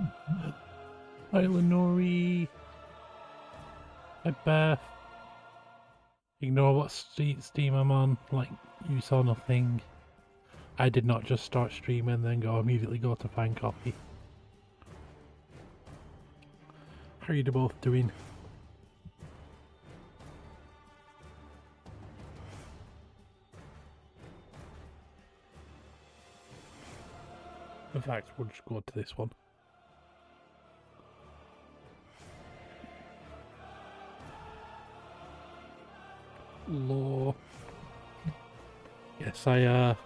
Hi Lenori. Hi Beth. Ignore what Steam I'm on, like you saw nothing. I did not just start streaming and then immediately go to find coffee. How are you both doing? In fact, we'll just go to this one. Law. Yes, I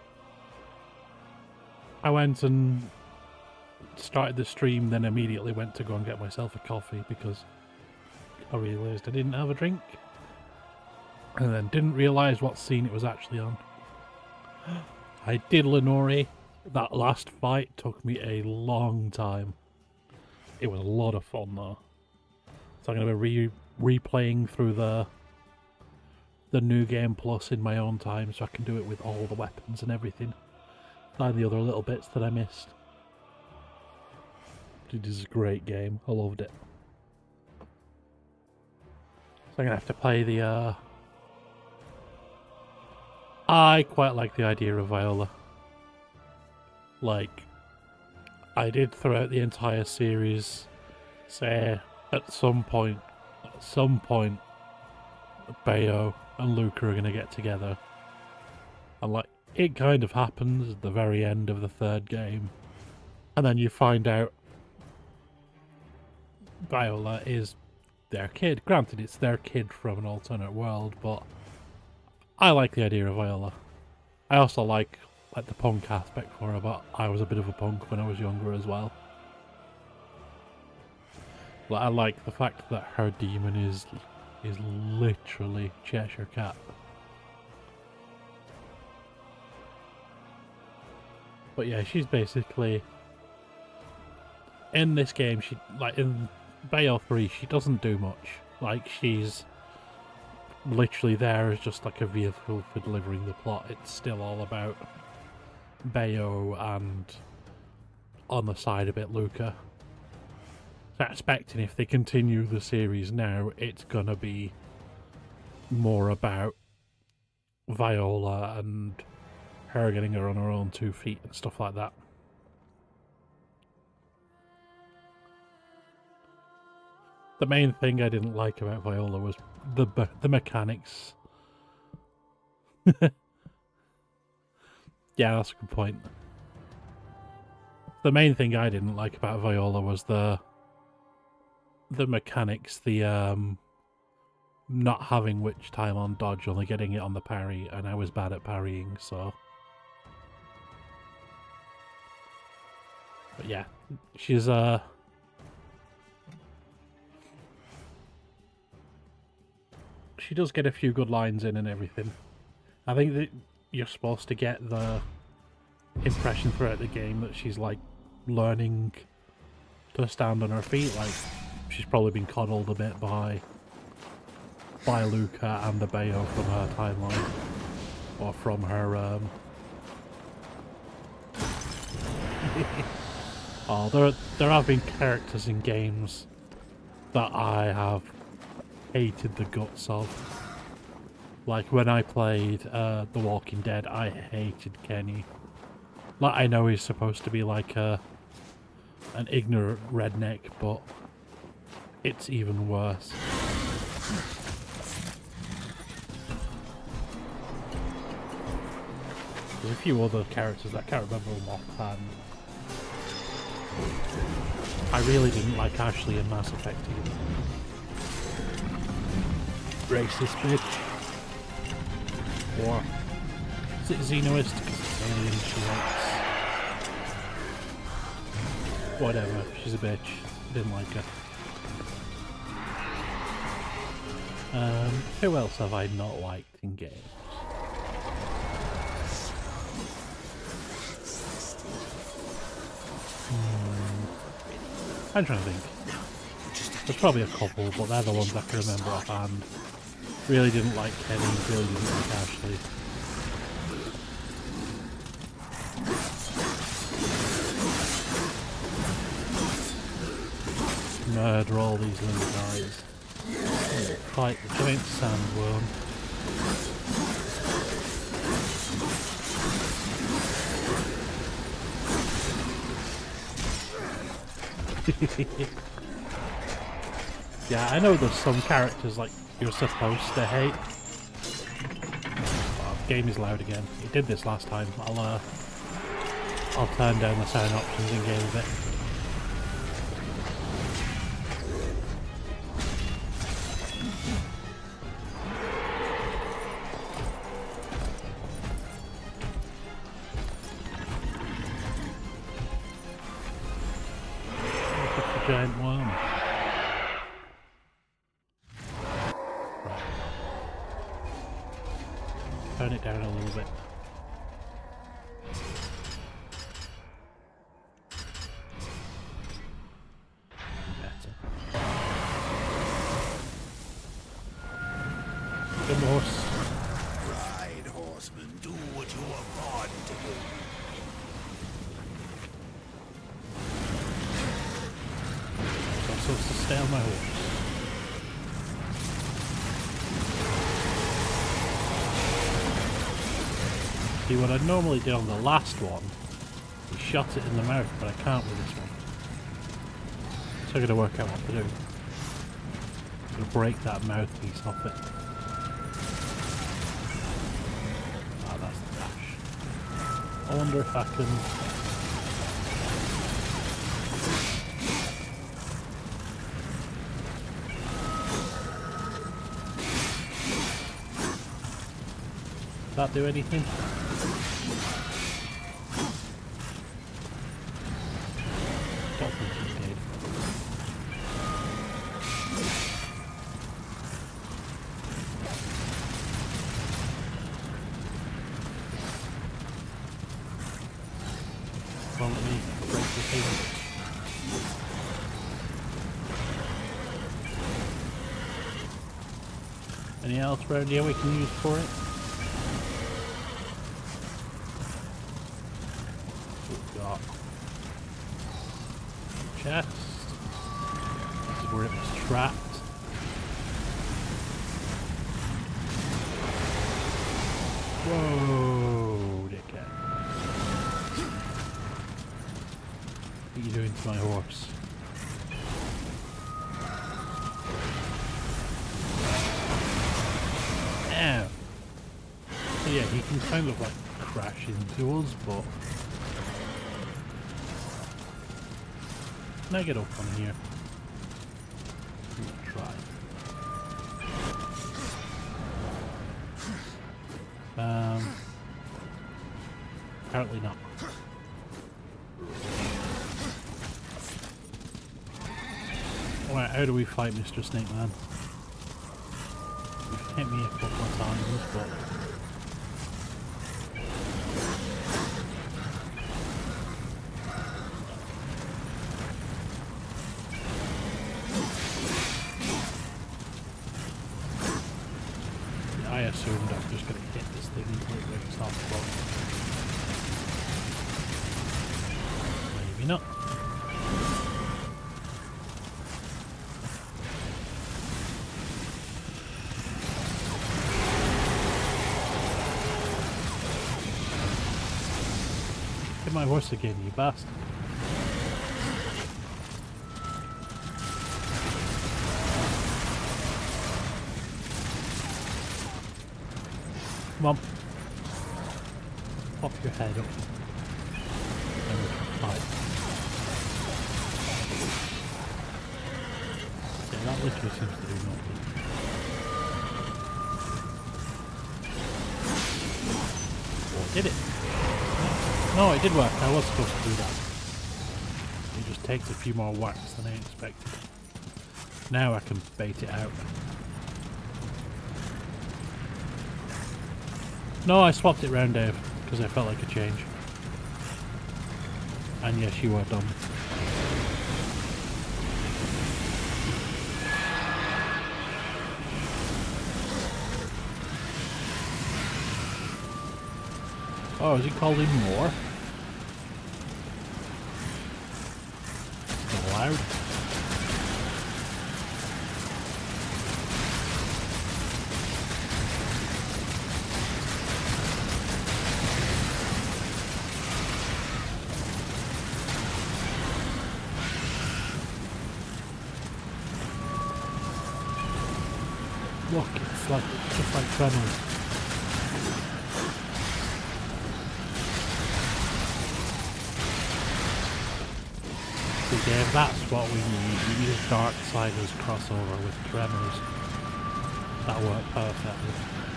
went and started the stream, then immediately went to go and get myself a coffee because I realised I didn't have a drink. And then didn't realise what scene it was actually on. I did Lenori. That last fight took me a long time. It was a lot of fun though. So I'm going to be replaying through the New Game Plus in my own time so I can do it with all the weapons and everything. And the other little bits that I missed. It is a great game. I loved it. So I'm going to have to play the... I quite like the idea of Viola. Like, I did throughout the entire series say at some point, Bayo and Luca are going to get together. And like, it kind of happens at the very end of the third game. And then you find out Viola is their kid. Granted, it's their kid from an alternate world, but I like the idea of Viola. I also like the punk aspect for her, but I was a bit of a punk when I was younger as well. But I like the fact that her demon is literally Cheshire Cat. But yeah, she's basically in this game. She in Bayo 3, she doesn't do much. Like, she's literally there as just like a vehicle for delivering the plot. It's still all about Bayo and on the side a bit Luca. So I'm expecting if they continue the series now, it's gonna be more about Viola and her getting her on her own 2 feet and stuff like that. The main thing I didn't like about Viola was the mechanics. Yeah, that's a good point. The main thing I didn't like about Viola was the mechanics, the not having witch time on dodge, only getting it on the parry, and I was bad at parrying, so. But yeah, she's she does get a few good lines in and everything. I think that you're supposed to get the impression throughout the game that she's like learning to stand on her feet. Like, she's probably been coddled a bit by Luca and the Bayo from her timeline, or from her oh, there have been characters in games that I have hated the guts of. Like when I played The Walking Dead, I hated Kenny. Like, I know he's supposed to be like an ignorant redneck, but it's even worse. There's a few other characters that I can't remember them offhand. I really didn't like Ashley in Mass Effect either. Racist bitch. Or is it Xenoist? Because it's alien she likes. Whatever, she's a bitch. I didn't like her. Who else have I not liked in games? I'm trying to think. There's probably a couple, but they're the ones I can remember offhand. Really didn't like Kenny, really didn't like Ashley. murder all these little guys. Fight the giant sandworm. Yeah, I know there's some characters like you're supposed to hate. Oh, game is loud again. It did this last time. I'll turn down the sound options in game a bit. Giant worm. Right. Turn it down a little bit. Better. Good horse. Ride, horseman, do what you are born to do. I'm supposed to stay on my horse. See, what I'd normally do on the last one is shot it in the mouth, but I can't with this one. So I'm going to work out what to do. I'm going to break that mouthpiece off it. Ah, that's the dash. I wonder if I can... Does that do anything? Don't think it did. Well, let me break the thing. Anything else around here we can use for it? Chest. This is where it was trapped. Whoa, dickhead. What are you doing to my horse? Ow. So yeah, he can kind of like crash into us, but... Now get up on here. We'll try. Apparently not. Alright, how do we fight Mr. Snake Man? You've hit me a couple of times, but... I assumed I was just going to hit this thing until it breaks off, but maybe not. Hit my horse again, you bastard. Come on. Pop your head up. And we can fight. Yeah, that literally seems to do nothing. Or did it? No, it did work. I was supposed to do that. It just takes a few more whacks than I expected. Now I can bait it out. No, I swapped it round, Dave, because I felt like a change. And yes, you were dumb. Oh, is he called in more? Loud. Look, it's like just like Tremors. See, Dave, that's what we need. We need a Darksiders crossover with Tremors. That'll work perfectly.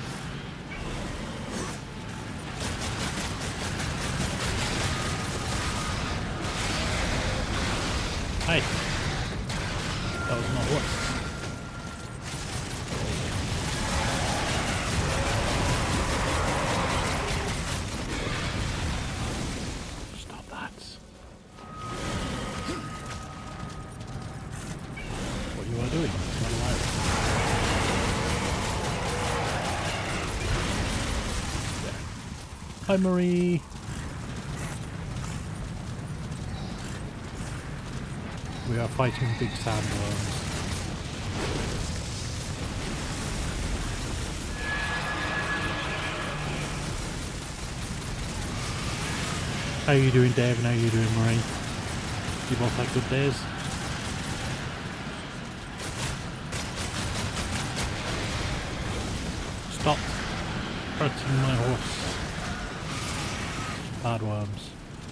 Hey! That was not what. Stop that. What you are doing? It's not allowed. There. Hi, Marie. We are fighting big sandworms. How are you doing, Dave? And how are you doing, Marie? You both had good days? Stop hurting my horse. Bad worms.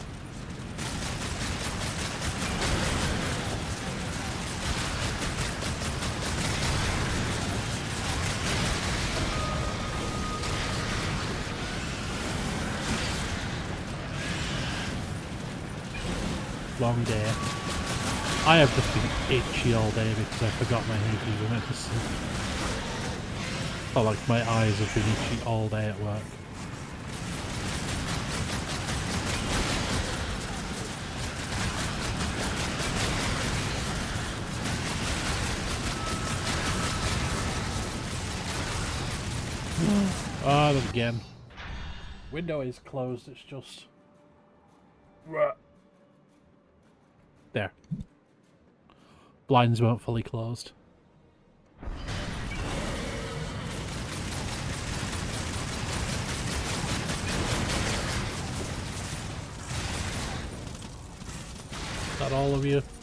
Long day. I have just been itchy all day because I forgot my hankies and medicine. Felt like my eyes have been itchy all day at work. Ah, oh, again. Window is closed, it's just... There. Blinds weren't fully closed. Is that all of you?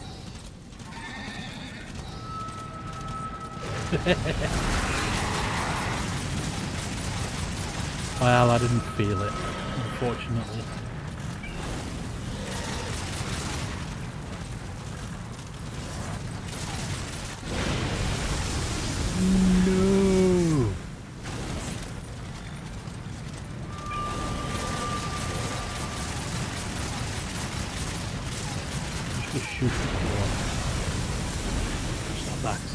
Well, I didn't feel it, unfortunately. No. Just shoot the floor. Stop that.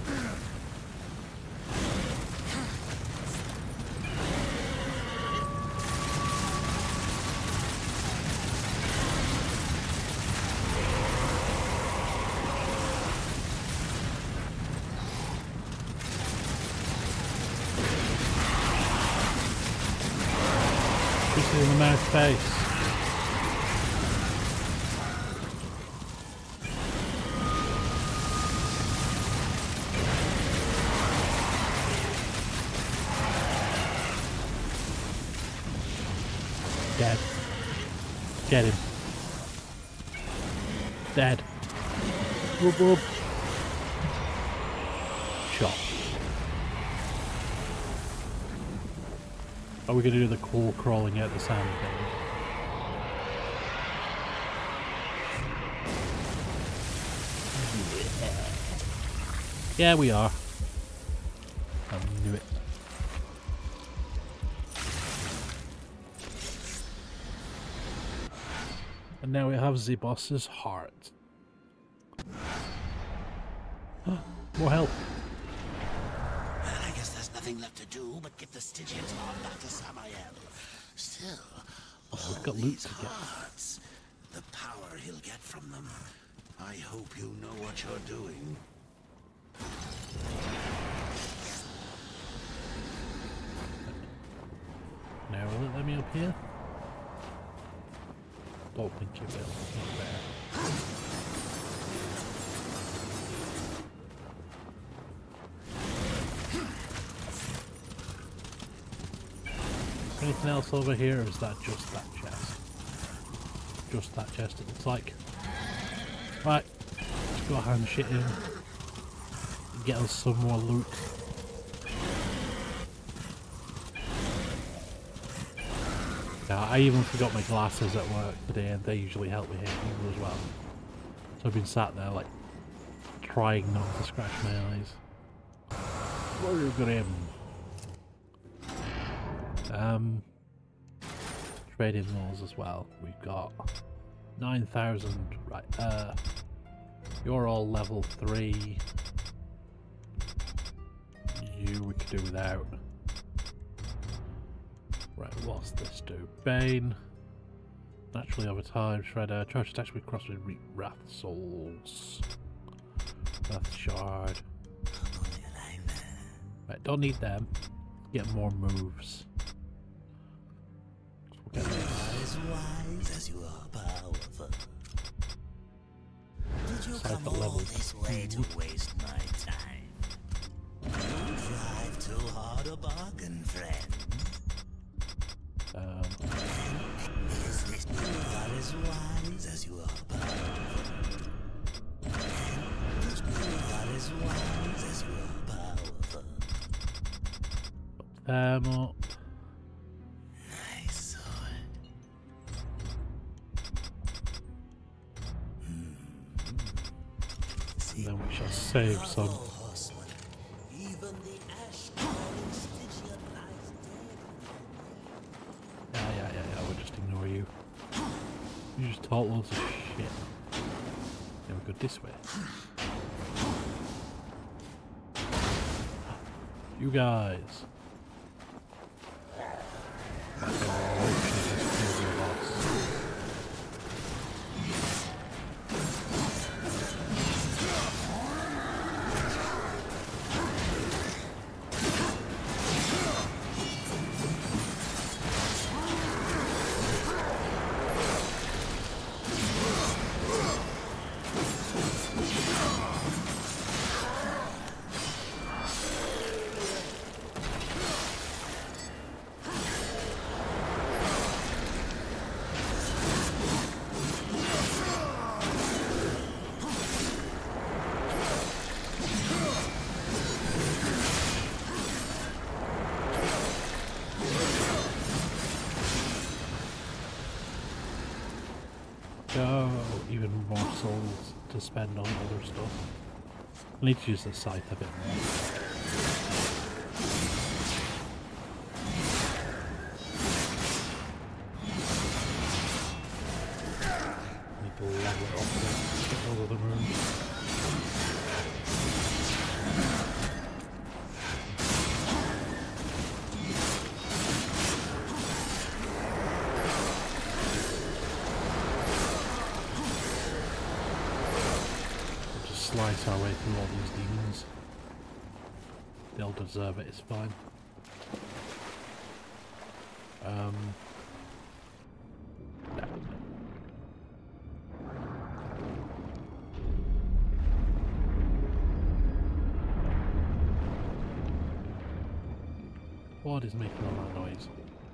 In the mouth face. Dead. Get him. Dead. Whoop whoop. Shot. Are we going to do the cool crawling out the sand thing? Yeah, we are. I knew it. And now we have the boss's heart. More help. Well, I guess there's nothing left to do but get the Stygians on back to Samael. Still, We've got loot to get. Hearts, the power he'll get from them. I hope you know what you're doing. Now will it let me up here? Don't think it will. It's not there. Anything else over here, or is that just that chest? Just that chest, it looks like. Right, let's go hand shit in. Get us some more loot. out. I even forgot my glasses at work today, and they usually help me here as well. So I've been sat there like trying not to scratch my eyes. We're grim. Trading laws as well. We've got 9,000. Right. You're all level 3. You we could do without. Right, what's this do? Bane. Naturally over time, Shredder. Charge attacks with cross with Wrath Souls. Wrath Shard. Right, don't need them. Get more moves. You are as wise as you are powerful. Did you come all this way to waste my time? You drive too hard a bargain, friend. Is this you are as wise as you are powerful? You are as wise as you are powerful. Up. Nice sword. And then we shall save some. Even the ash calling Stygian lies dead. Yeah, we'll just ignore you. You just talk loads of shit. Then we go this way. You guys. Even more souls to spend on other stuff. I need to use the scythe a bit more. Need to level it up to get all of the moves. Slice our way through all these demons. They'll deserve it, it's fine. What is making all that noise?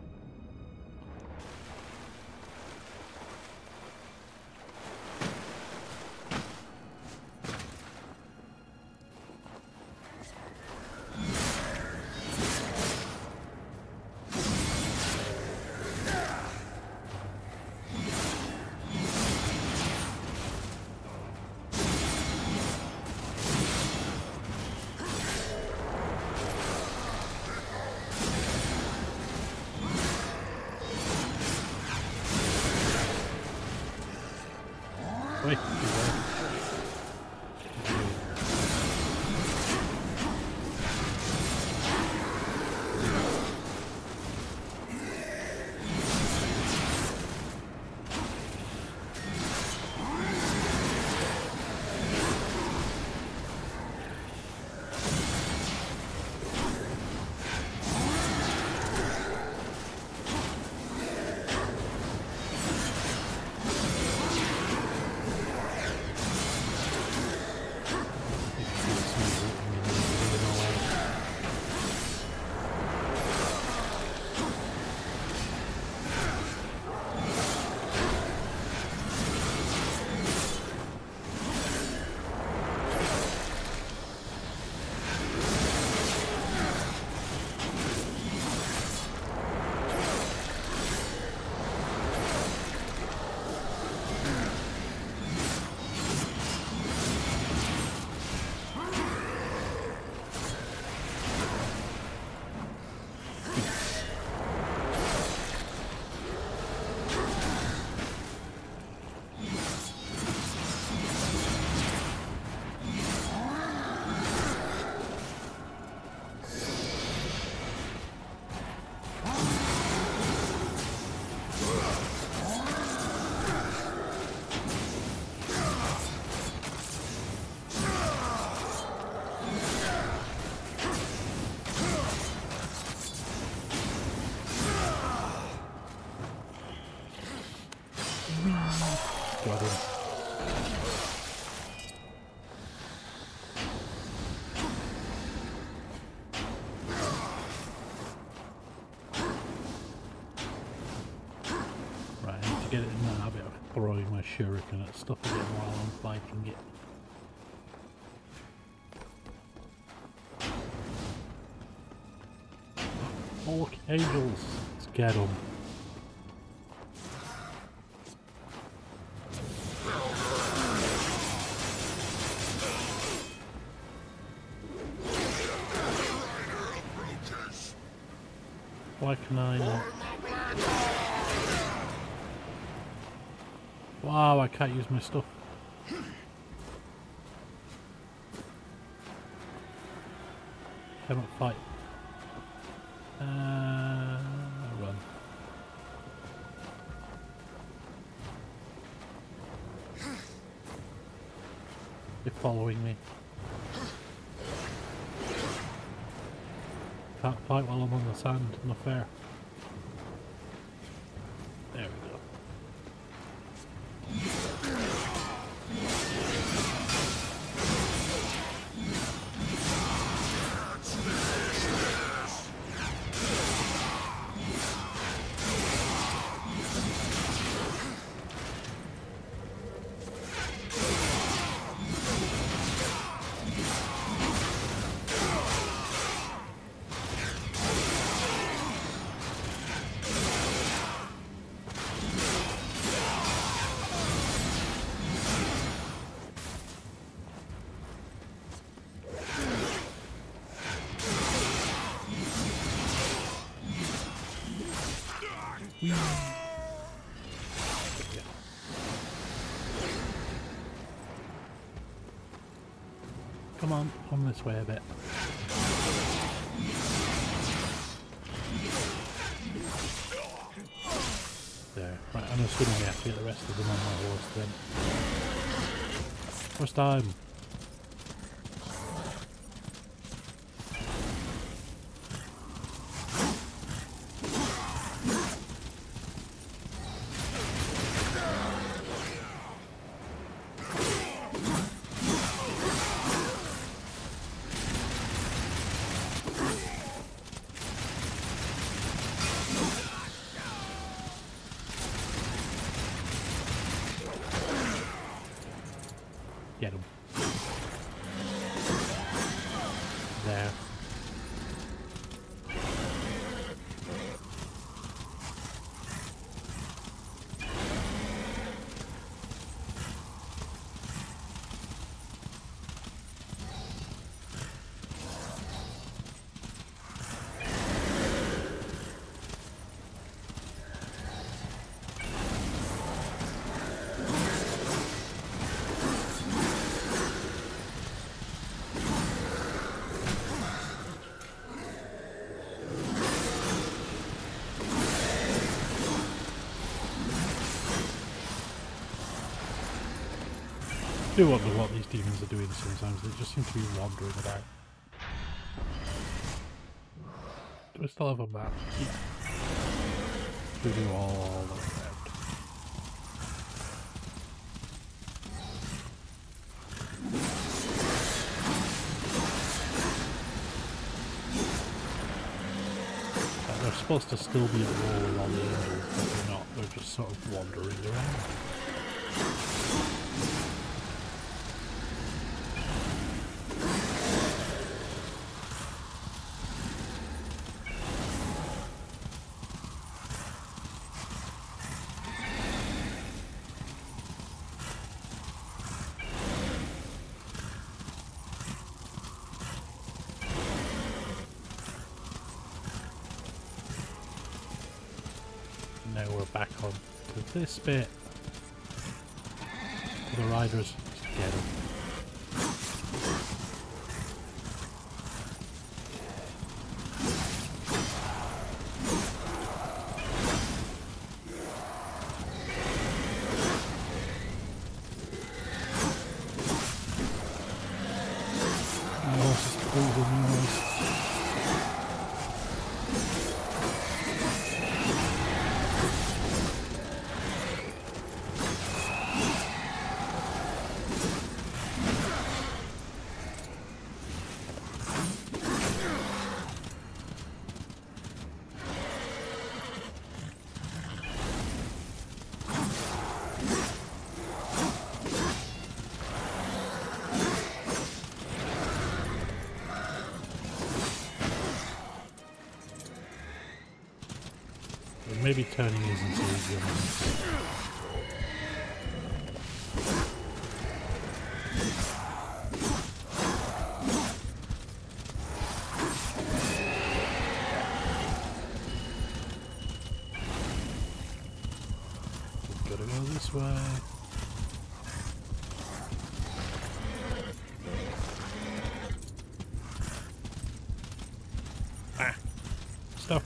Wait, Right, I need to get it in the habit of throwing my shuriken at stuff again while I'm fighting it. Oh, look, angels! Let's get them. Why can I not? Wow, I can't use my stuff. Cannot fight. Run. They're following me. Can't fight while I'm on the sand, not fair. There we go. Whee. Yeah. Come on, come this way a bit. There. Right, I'm assuming we have to get the rest of them on my horse then. First time. Get him. There. I do wonder what these demons are doing sometimes. They just seem to be wandering about. Do I still have a map? Yeah. We do all around. They're supposed to still be at war on the angels, but they're not. They're just sort of wandering around. Now we're back on to this bit. The riders get them. maybe turning isn't so easy on this. Gotta go this way. Ah, stuck.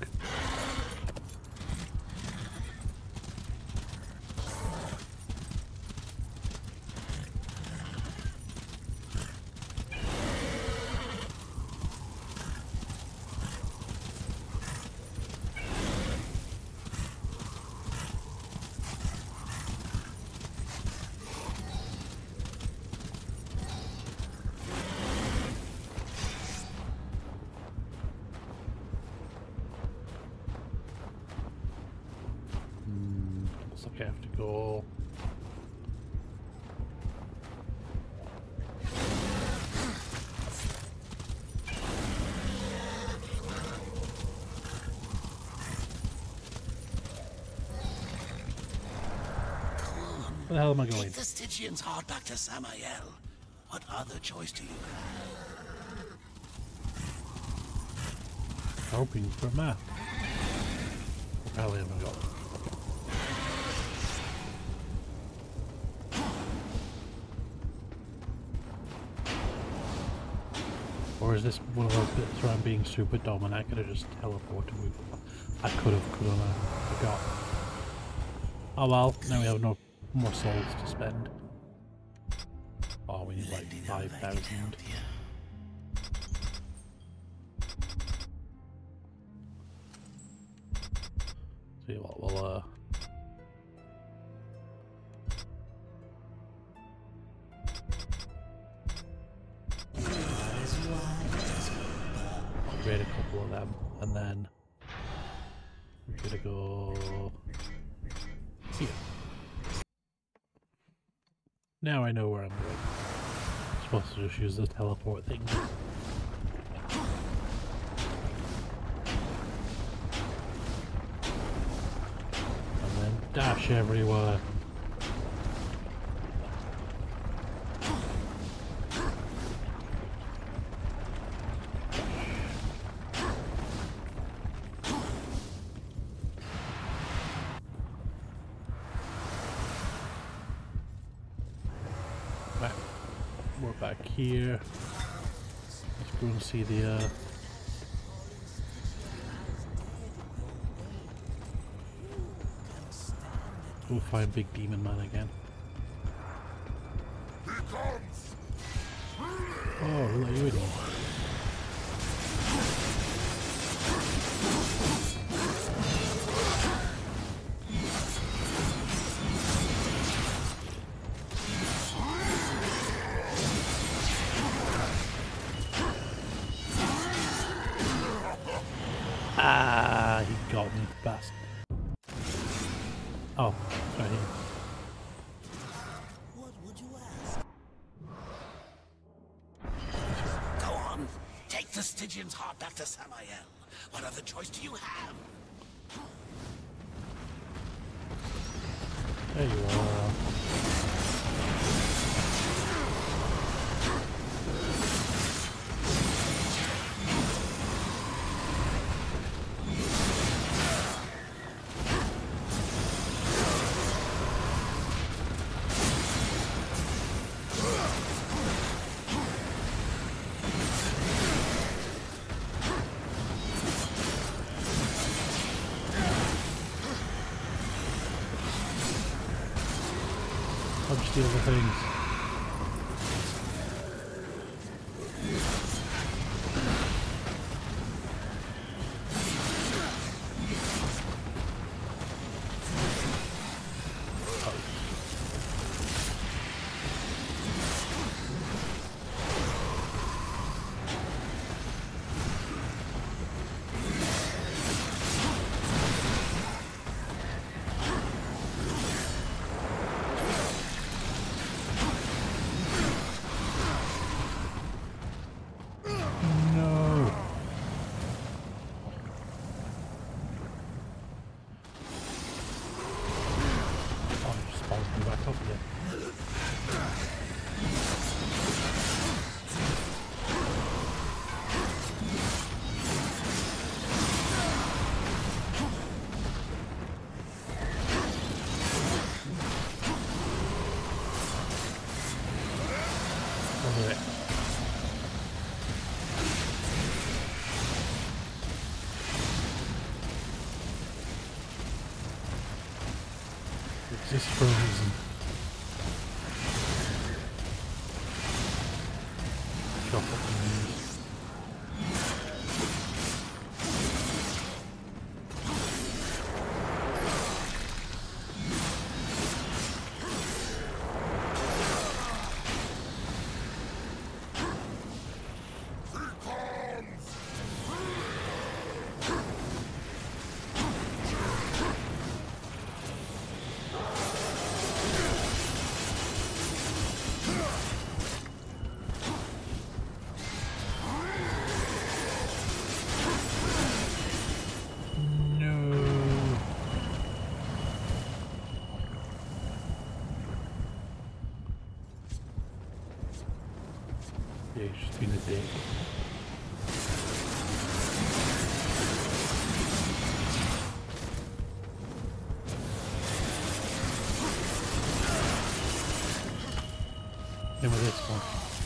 Looks like I have to go. Where the hell am I going? Take the Stygian's heart back to Samael. What other choice do you have? Hoping for a map. What the hell have I got? Or is this one of those bits where I'm being super dumb and I could have just teleported with? I couldn't I forgot. Oh well, now we have no more souls to spend. Oh, we need like 5,000. See what we'll upgrade a couple of them, and then we're gonna go here. Now I know where I'm going. I'm supposed to just use the teleport thing. And then dash everywhere. We're back here. Let's go and see the we'll find Big Demon Man again. Oh, who let you in? Ah, he got me, bastard. Oh, right here. What would you ask? Go on. Take the Stygian's heart back to Samael. What other choice do you have? There you are. Punch the other things. do it. It exists for a reason. Chop up the knees. Yeah, he's just been a dick. In with this one.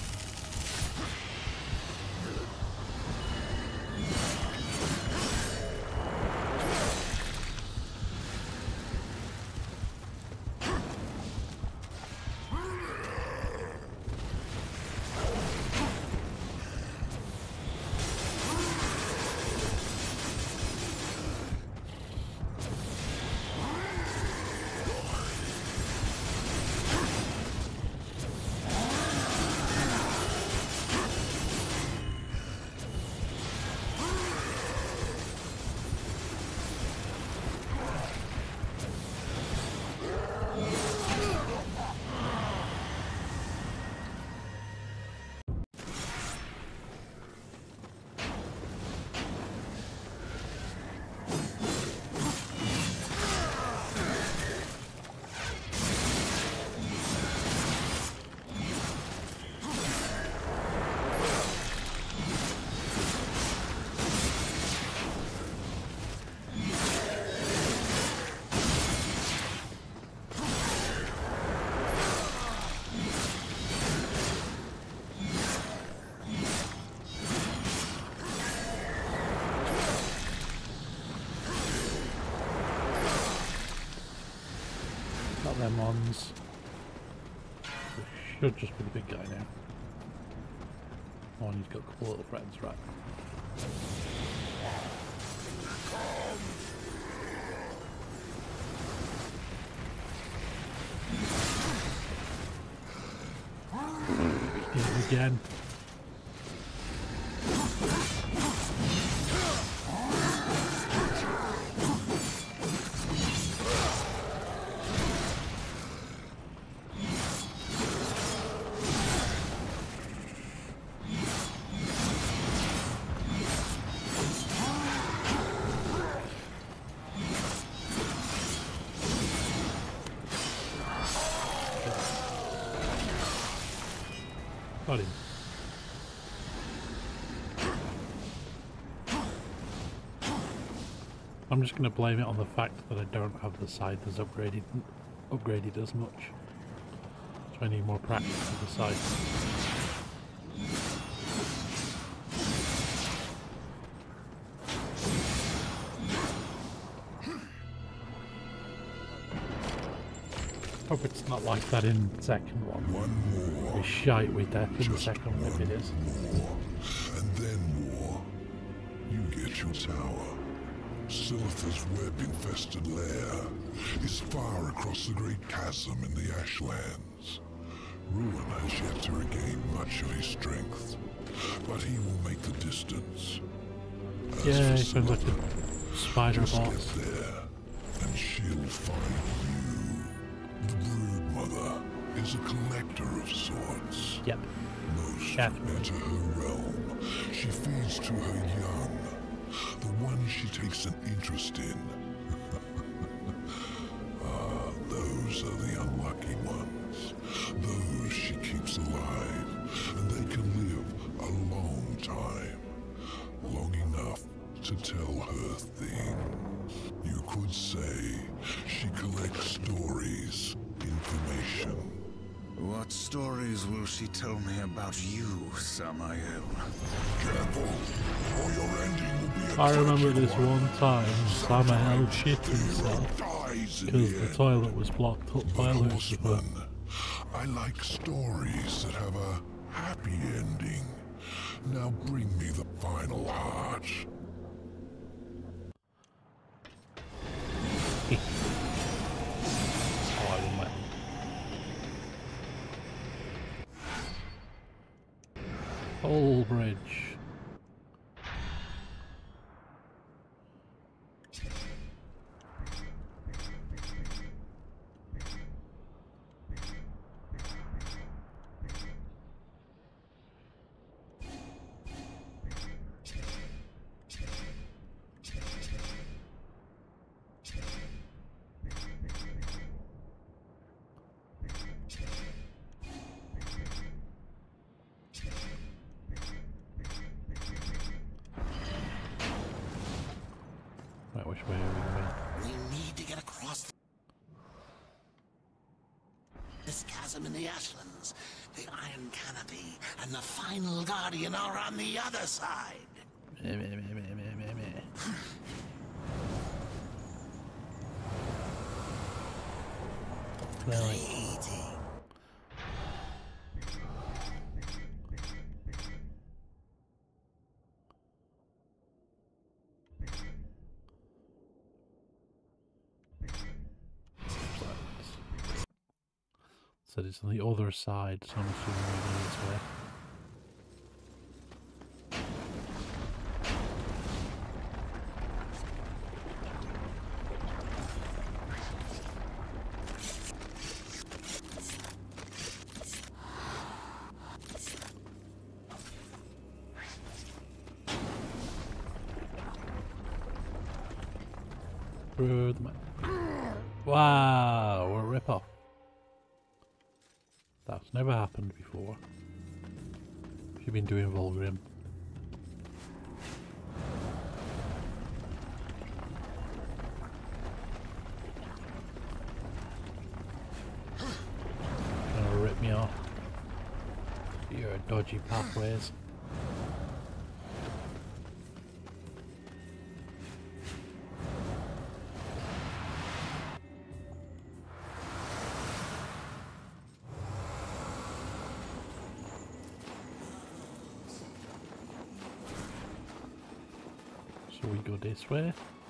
Got them ones. Should just be the big guy now. Oh, and he's got a couple little friends, right? Did it again. Got him. I'm just going to blame it on the fact that I don't have the scythers upgraded as much. So I need more practice with the scythe. Hope it's not like that in the second one. One more. We shite with death in the second one if it is. More, and then more. You get your tower. Silith's web-infested lair is far across the great chasm in the Ashlands. Ruin has yet to regain much of his strength, but he will make the distance. Yeah, he sounds like a spider just boss. get there, and she'll find you. The Brood Mother is a collector of sorts. Yep. Most Definitely. enter her realm. She feeds to her young, the ones she takes an interest in. Those are the unlucky ones. Those she keeps alive, and they can live a long time. Long enough to tell her things. You could say she collects stories, information. What What stories will she tell me about you, Samael? Careful, or your ending will be a I remember tragic this one time Samael shit The hero himself dies in because the the end. toilet was blocked up by But Lucifer. Horseman, I like stories that have a happy ending. Now bring me the final heart. Whole bridge. Right, which way are we going? We need to get across this chasm in the Ashlands. The Iron Canopy and the final Guardian are on the other side. Really? Said it's on the other side, so I'm assuming we go this way. Through the map. Wow, what a rip-off. That's never happened before. You've been doing Volgrim. Gonna rip me off. Your dodgy pathways. So we go this way.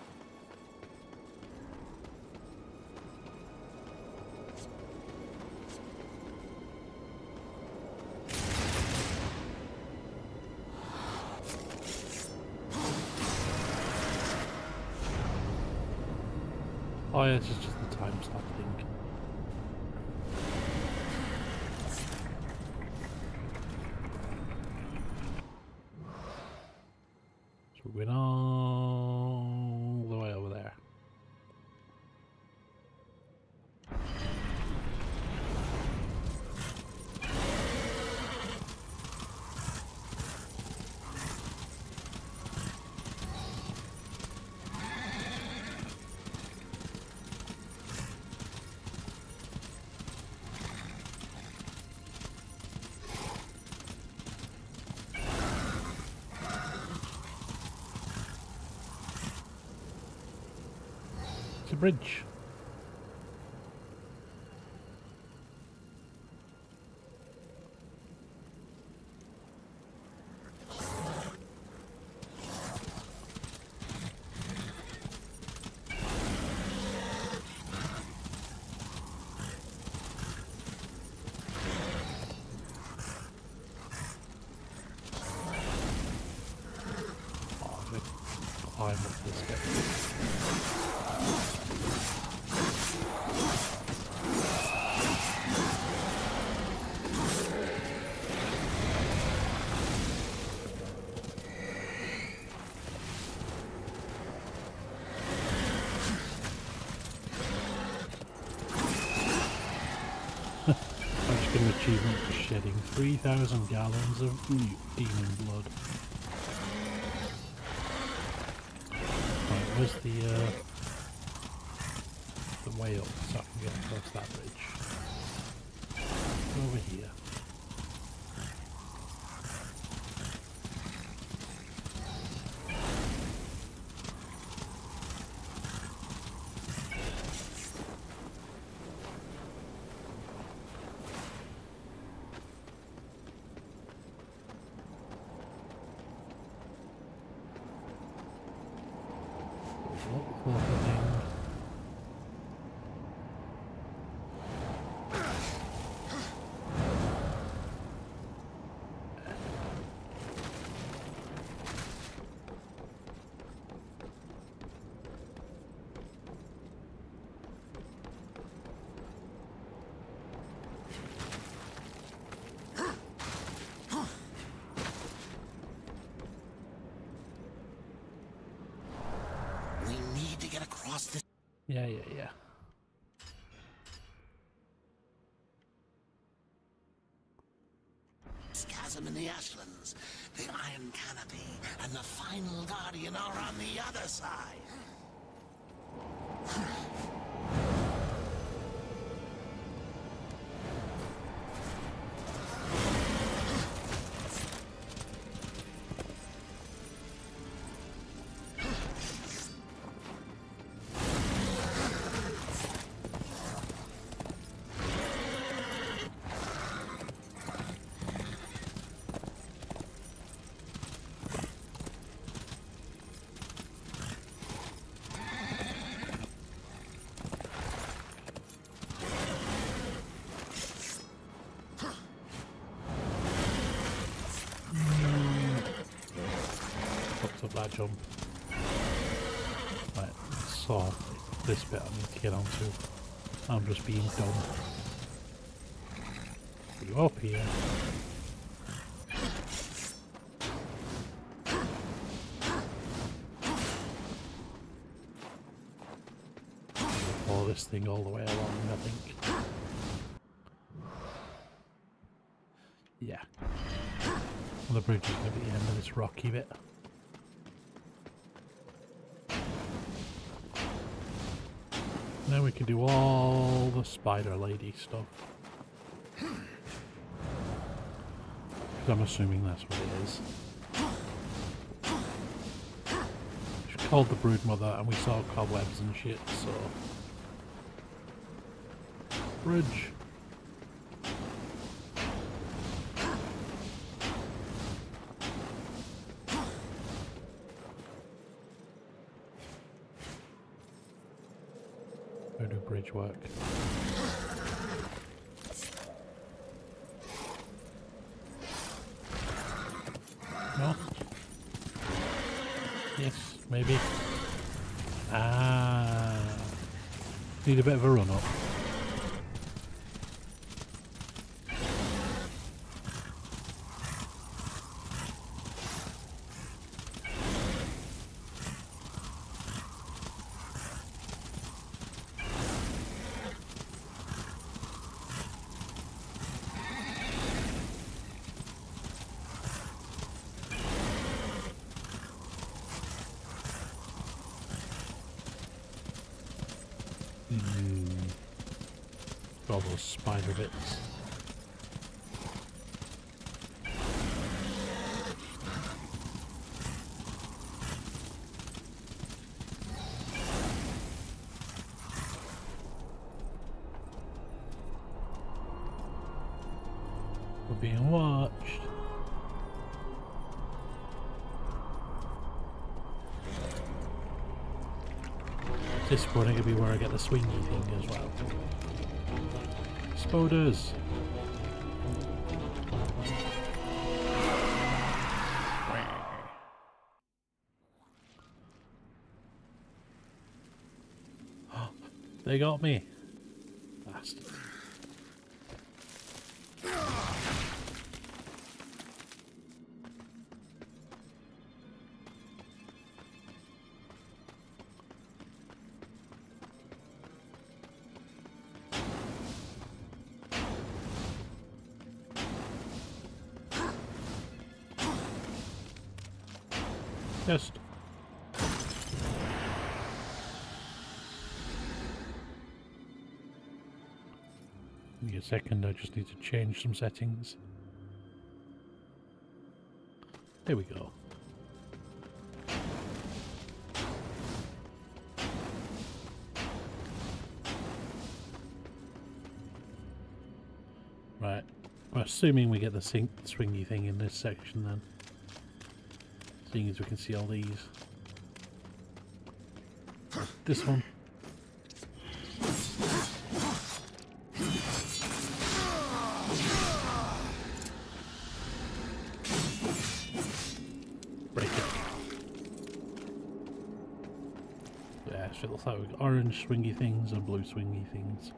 Oh yeah, this is just the time stop thing. So we're going all the way over there. It's a bridge. Oh, I'm gonna climb up this bit. I just got an achievement for shedding 3,000 gallons of demon blood. Right, where's the way up so I can get across that bridge? over here. Yeah. Chasm in the Ashlands, the Iron Canopy, and the final Guardian are on the other side. That jump. Right, so this bit I need to get onto. I'm just being dumb. You up here. Pull this thing all the way along, I think. Yeah. Well, the bridge is going to be the end of this rocky bit. Now we can do all the spider lady stuff. I'm assuming that's what it is. She's called the Broodmother and we saw cobwebs and shit, so... Bridge. How do bridge work? No? Yes, maybe. Ah, need a bit of a run up. All those spider bits. We're being watched. This is going to be where I get the swingy thing as well. Spoders. They got me. Bastard. Just get a second, I just need to change some settings. There we go. Right, I'm assuming we get the swingy thing in this section then. Seeing as we can see all these. This one. Break it. Yeah, so it looks like we've got orange swingy things and blue swingy things.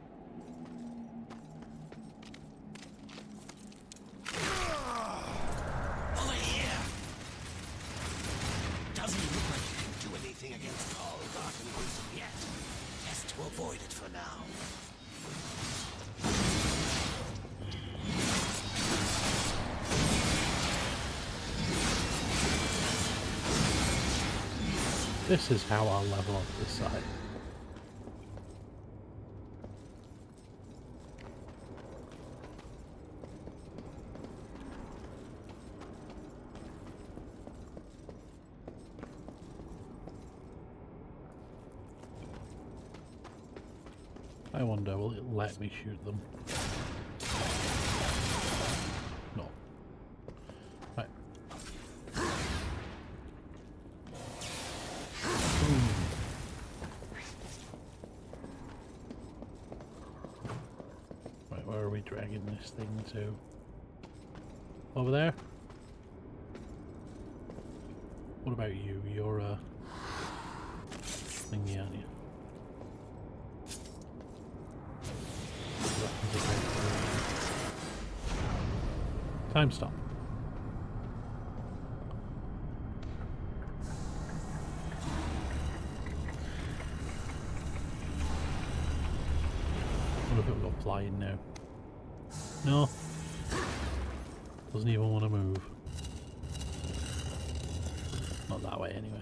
This is how I'll level up this side. I wonder, will it let me shoot them? No. Right. Right, where are we dragging this thing to? Over there? What about you? You're a thingy, aren't you? Time stop. What if it got flying now? No. Doesn't even want to move. Not that way anyway.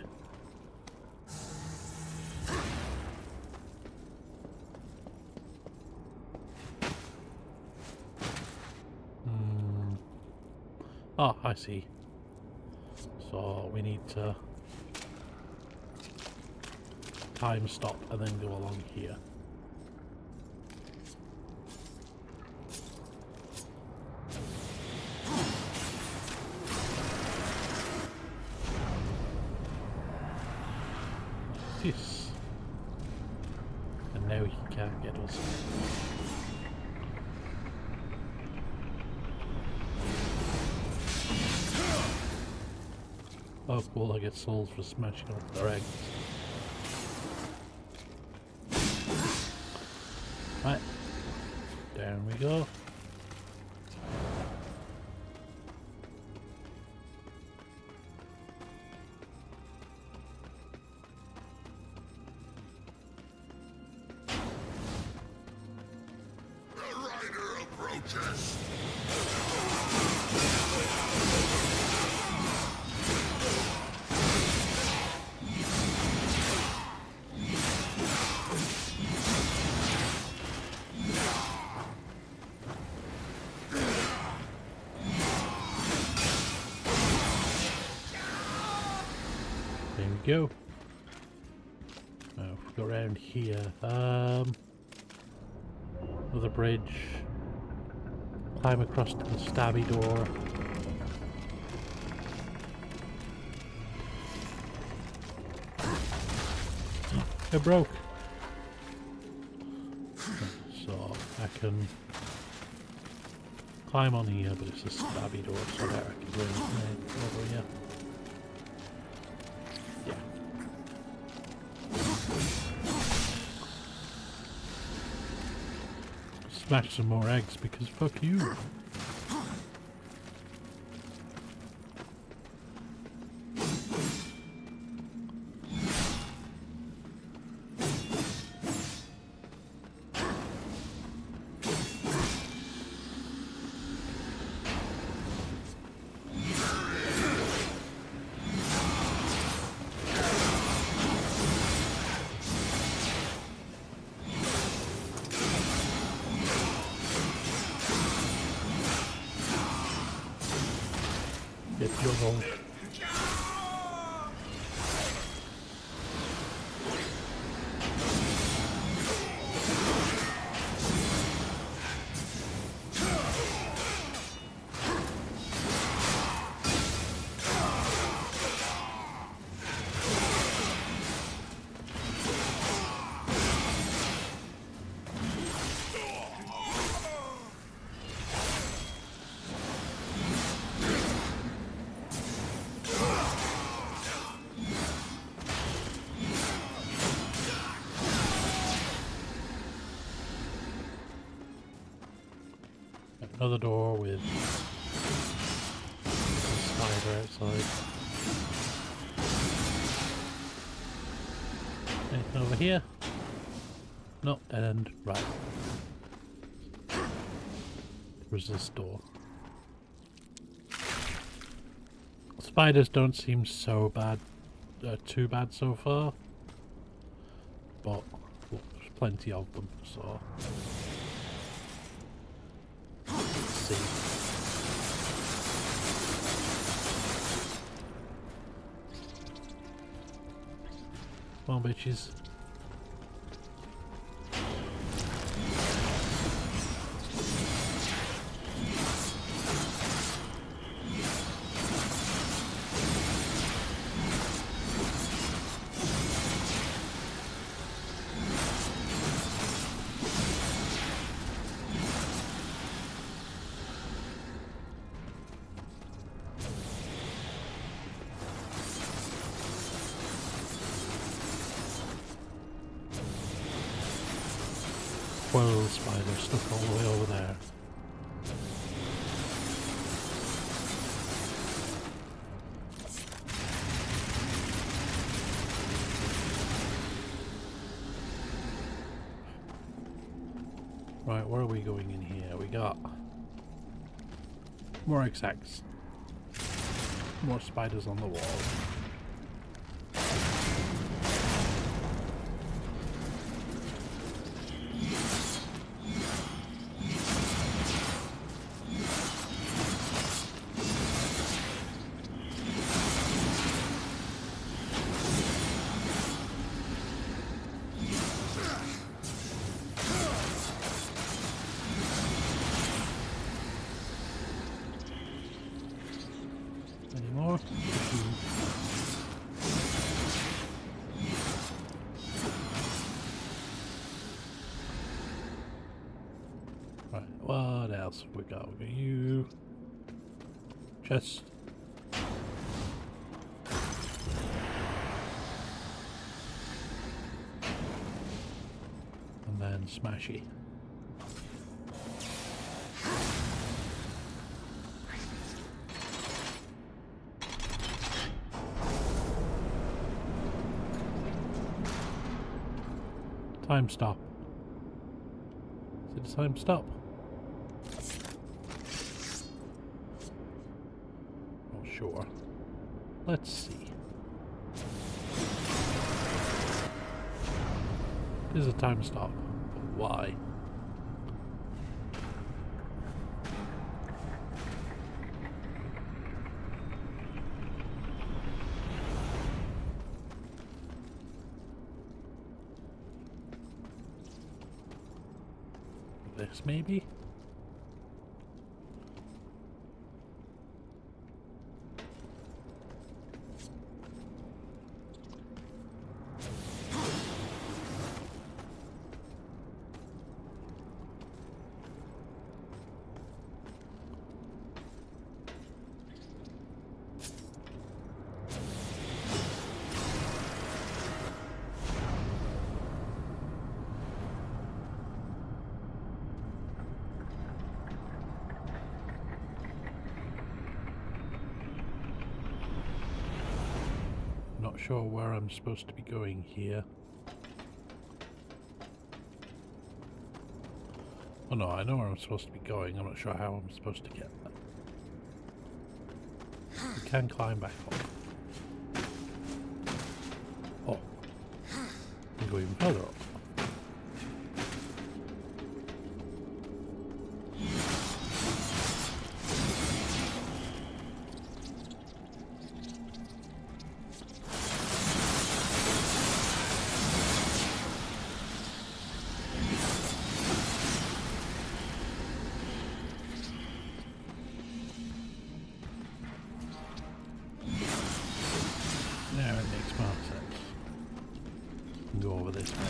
Oh, I see. So we need to time stop and then go along here. This. And now he can't get us. Oh cool, I get souls for smashing up their eggs. Right, down we go. The rider approaches. Go. Oh, if we go around here. Another bridge. Climb across to the stabby door. It broke. So I can climb on here, but it's a stabby door, so that I can go over here. Smash some more eggs because fuck you. Get juggled. Another door with a spider outside. Anything over here? No, dead end. Right. There's this door. Spiders don't seem so bad, too bad so far. But well, there's plenty of them, so... see. Come on, bitches. Whoa, spider stuck all the way over there. Right, where are we going in here? We got more exacts. More spiders on the wall. Any more? Right, what else have we got? We got you. Chest. And then smashy. Time stop. Is it a time stop? Not sure. Let's see. It is a time stop, but why? This maybe? Not sure where I'm supposed to be going here. Oh no, I know where I'm supposed to be going. I'm not sure how I'm supposed to get there. You can climb back up. Oh. And go even further up. go over this way.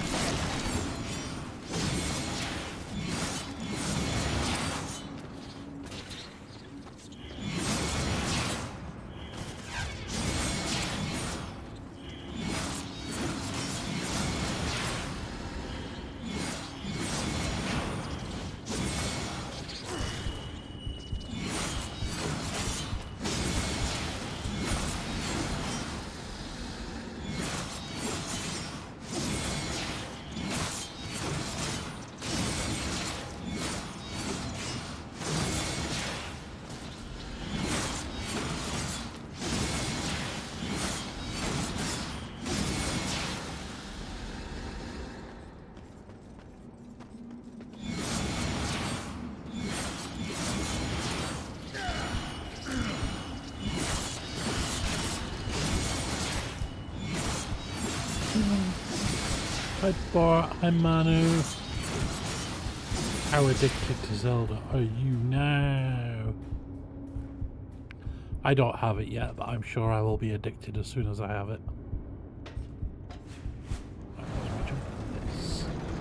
Hi Bart, hi Manu. How addicted to Zelda are you now? I don't have it yet, but I'm sure I will be addicted as soon as I have it. Right, let's jump this.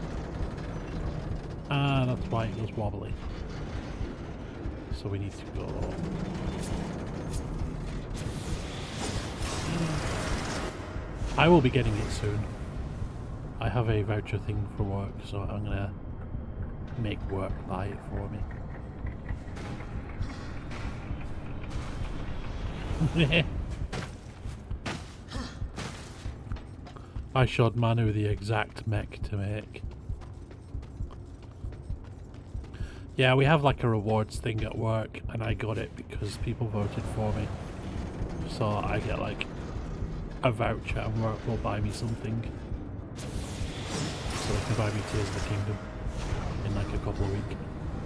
Ah, that's why it was wobbly. So we need to go. I will be getting it soon. I have a voucher thing for work, so I'm gonna make work buy it for me. I showed Manu the exact mech to make. Yeah, we have like a rewards thing at work, and I got it because people voted for me. So I get like a voucher and work will buy me something. So they can buy me Tears of the Kingdom in like a couple of weeks.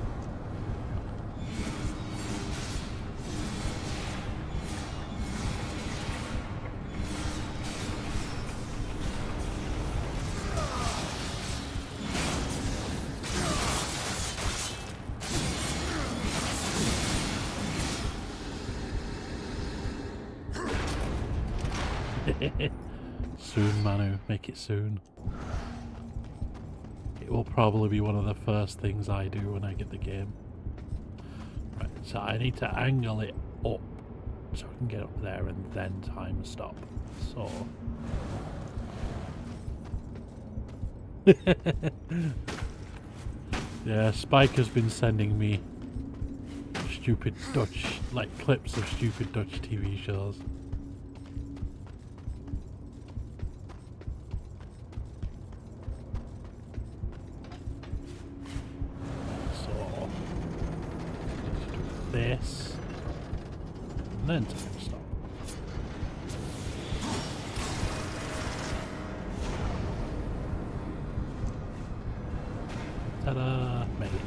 Soon, Manu, make it soon. It will probably be one of the first things I do when I get the game. Right, so I need to angle it up so I can get up there and then time stop. So... yeah, Spike has been sending me stupid Dutch, like clips of stupid Dutch TV shows. This and then time stop. Ta-da! Made it.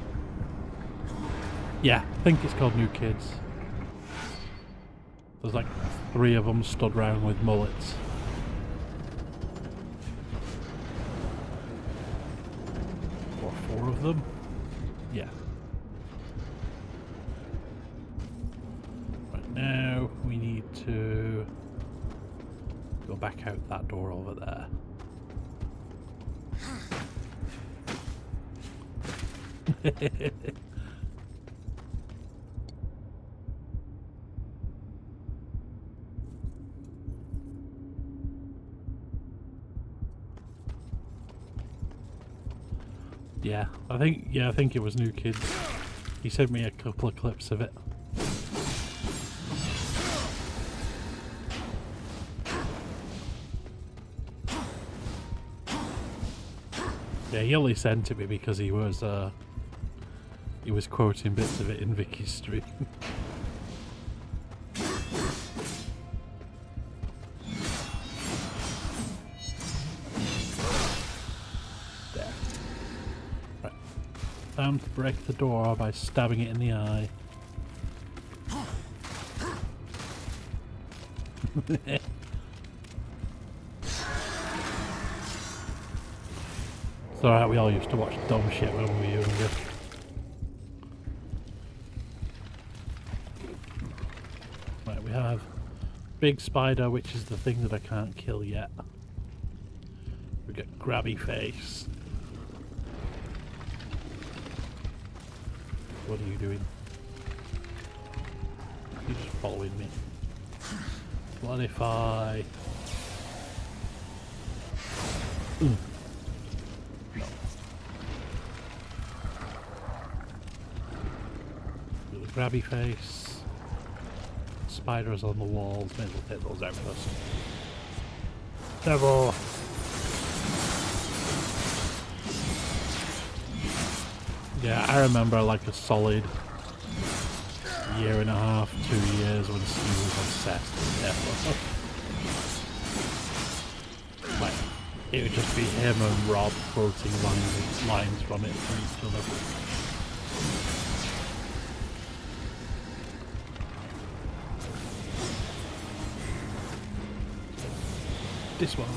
Yeah, I think it's called New Kids. There's like 3 of them stood round with mullets. Or 4 of them? Yeah. Now we need to go back out that door over there. Yeah, I think it was New Kids. He sent me a couple of clips of it. Yeah, he only sent it to me because he was quoting bits of it in Vicky's stream. There. Right. Time to break the door by stabbing it in the eye. It's alright, we all used to watch dumb shit when we were younger. Right, we have Big Spider, which is the thing that I can't kill yet. We've get grabby face. What are you doing? You're just following me. What if I... No. Little grabby face. Spiders on the walls. Maybe we'll take those out first. Devil! Yeah, I remember like a solid year and a half, 2 years when Steve was obsessed with Devil. Like, it would just be him and Rob quoting lines from it for each other. This one.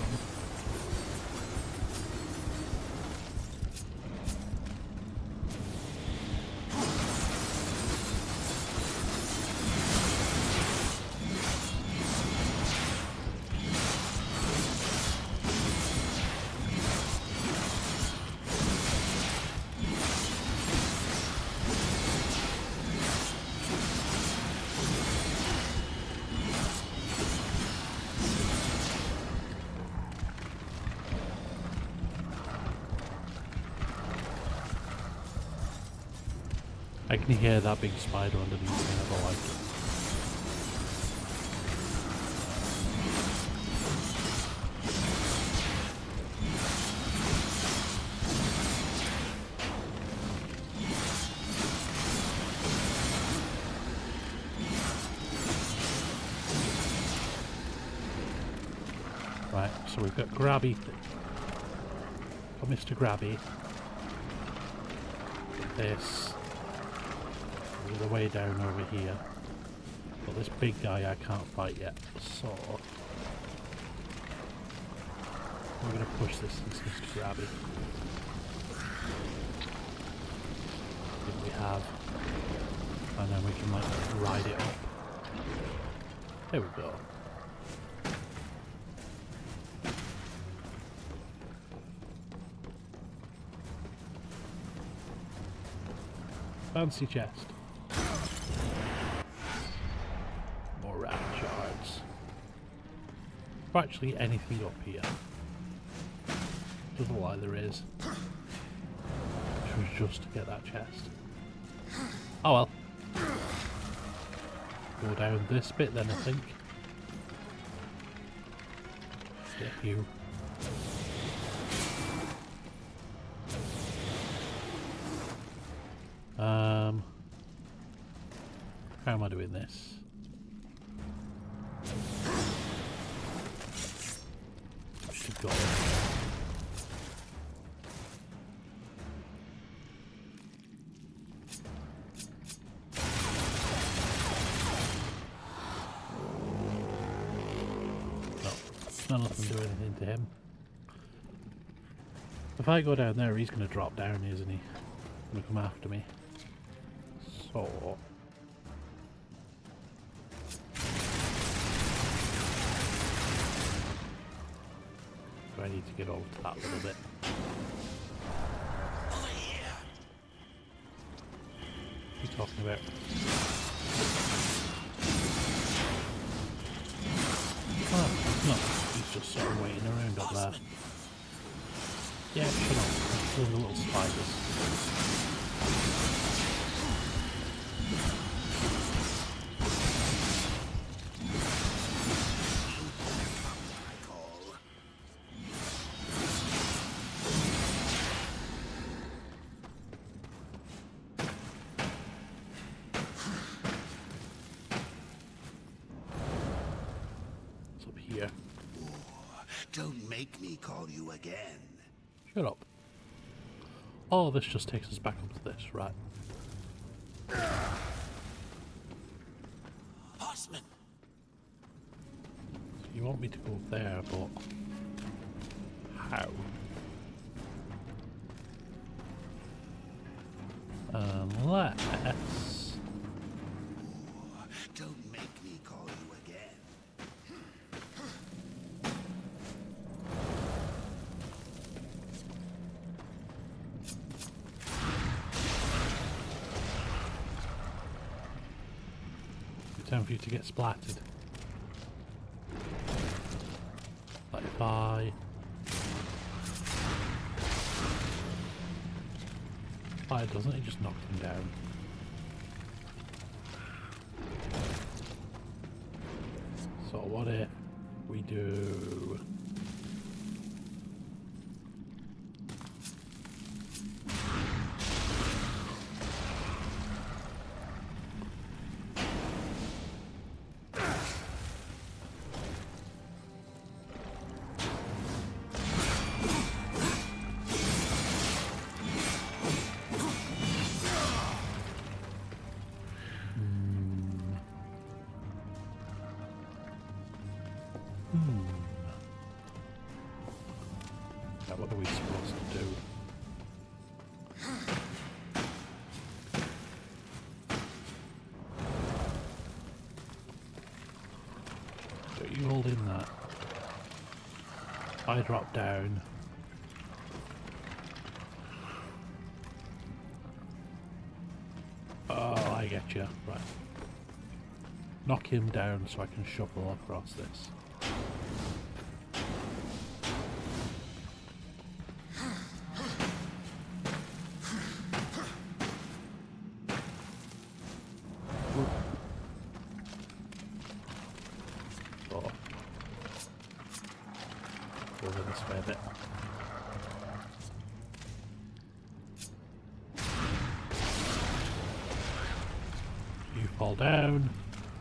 I can hear that big spider underneath me, I don't like it. Right, so we've got Grabby. Got Mr. Grabby. This. The way down over here, but this big guy I can't fight yet, so we're going to push this into Mr. Grabby. I think we have, and then we can like ride it up. There we go. Fancy chest. Actually anything up here. Doesn't look like there is. Which was just to get that chest. Oh well. Go down this bit then I think. Get you. How am I doing this? Got it. No, none of them do anything to him. If I go down there, he's going to drop down, isn't he? Going to come after me. So... I need to get over to that little bit. Over here. What are you talking about? Oh, no. He's just sort of waiting around up there. Yeah, shut up. Those are the little spiders. Don't make me call you again. Shut up. Oh, this just takes us back up to this, right? Horseman. So you want me to go there, but how? Unless... Don't make me call you again. time for you to get splattered. Like if I... Fire doesn't, it just knocks him down. So what if we do... What are we supposed to do? So you hold in that. I drop down. Oh, I get you. Right. Knock him down so I can shuffle across this. Over this way a bit. You fall down.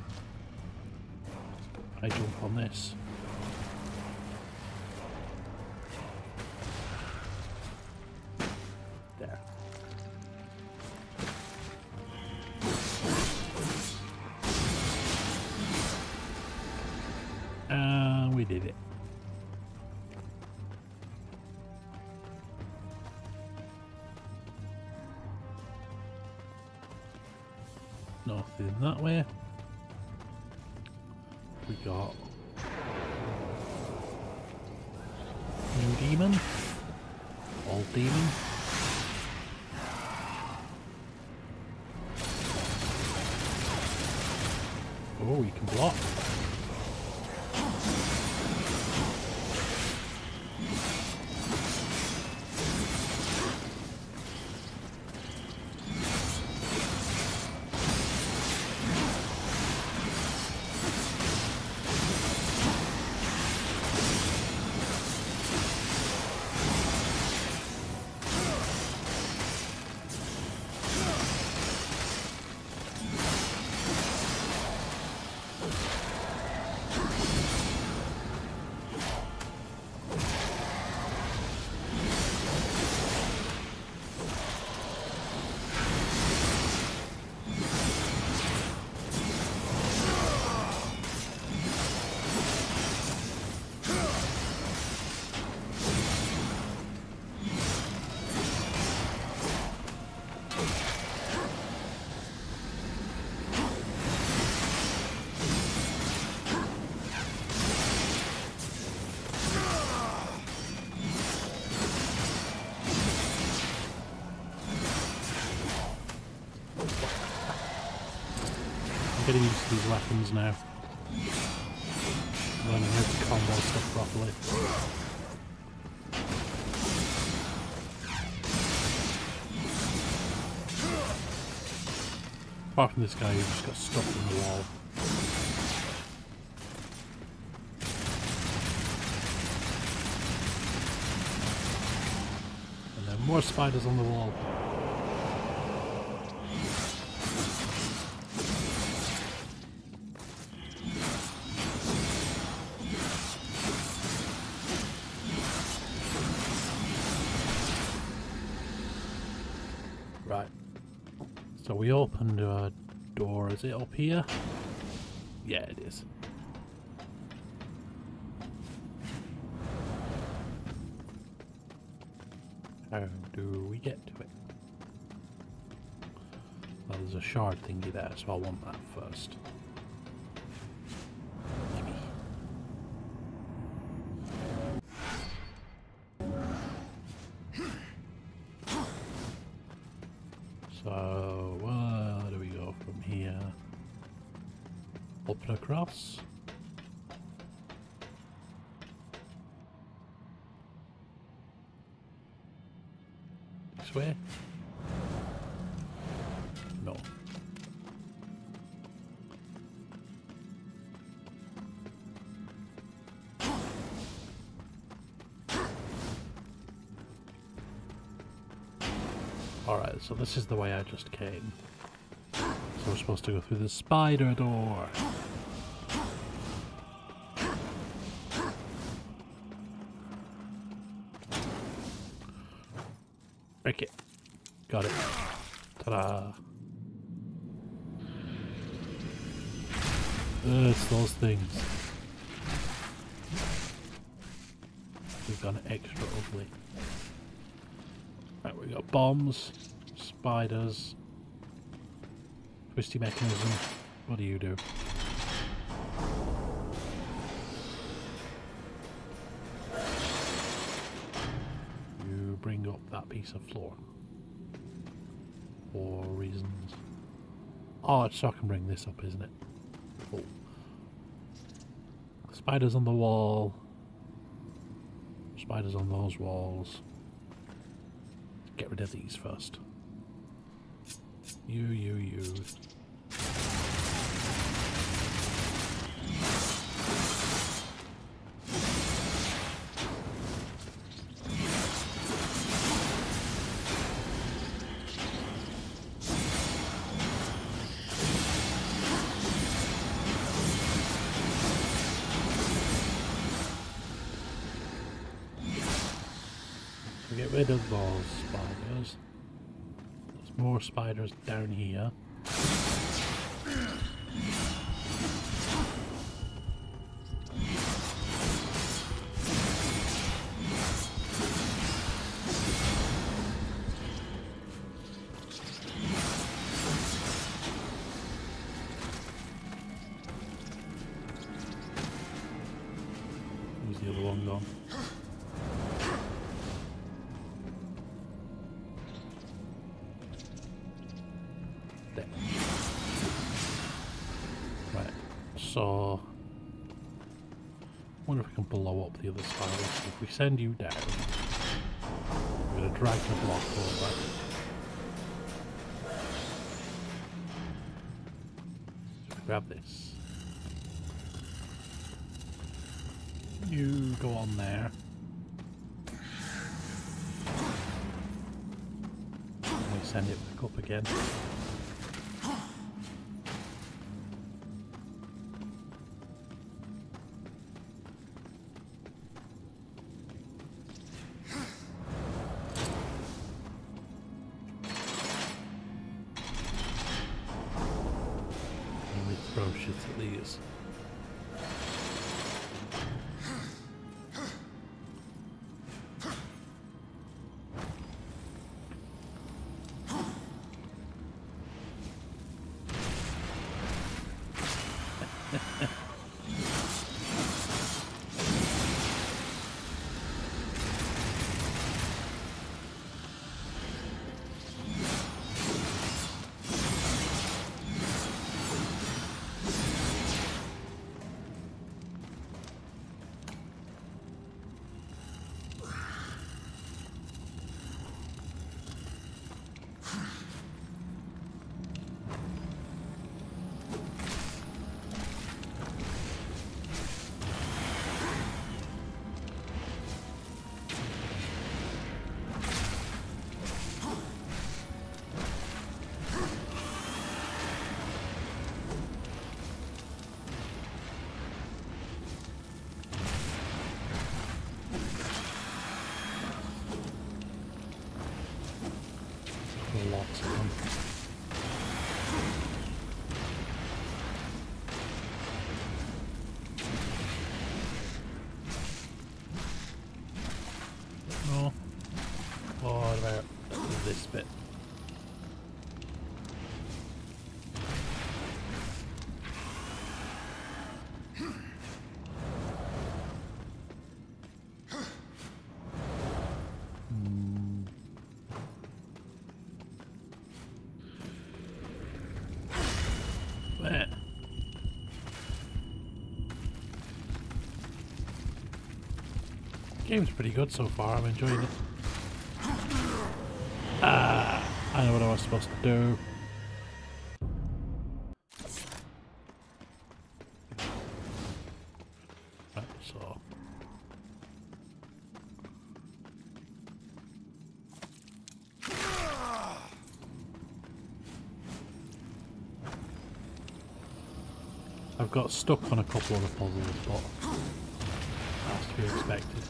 I jump on this. There. And we did it. Nothing that way. We got new demon, old demon. Oh, you can block. Getting used to these weapons now. Learning how to combo stuff properly. Apart from this guy who just got stuck in the wall. And then more spiders on the wall. Right, so we opened a door. Is it up here? Yeah, it is. How do we get to it? Well, there's a shard thingy there, so I want that first. So, where do we go from here? Up and across. This way? No. Alright, so this is the way I just came. So we're supposed to go through the spider door. Break it. Got it. Ta-da. It's those things. We've gone extra ugly. Right, we got bombs, spiders, twisty mechanism. What do you do? You bring up that piece of floor. For reasons. Oh, it's so I can bring this up, isn't it? Oh. Spiders on the wall. Spiders on those walls. Get rid of these first. You. Get rid of those spiders. There's more spiders down here. Where's the other one gone? Right, so I wonder if we can blow up the other spiders. If we send you down, we're going to drag the block over. So we grab this. You go on there. And we send it back up again. Throw shit at these. Lots of them. No. What about this bit? There. Game's pretty good so far, I'm enjoying it. I know what I was supposed to do. Right, so... I've got stuck on a couple of the puzzles, but that's to be expected.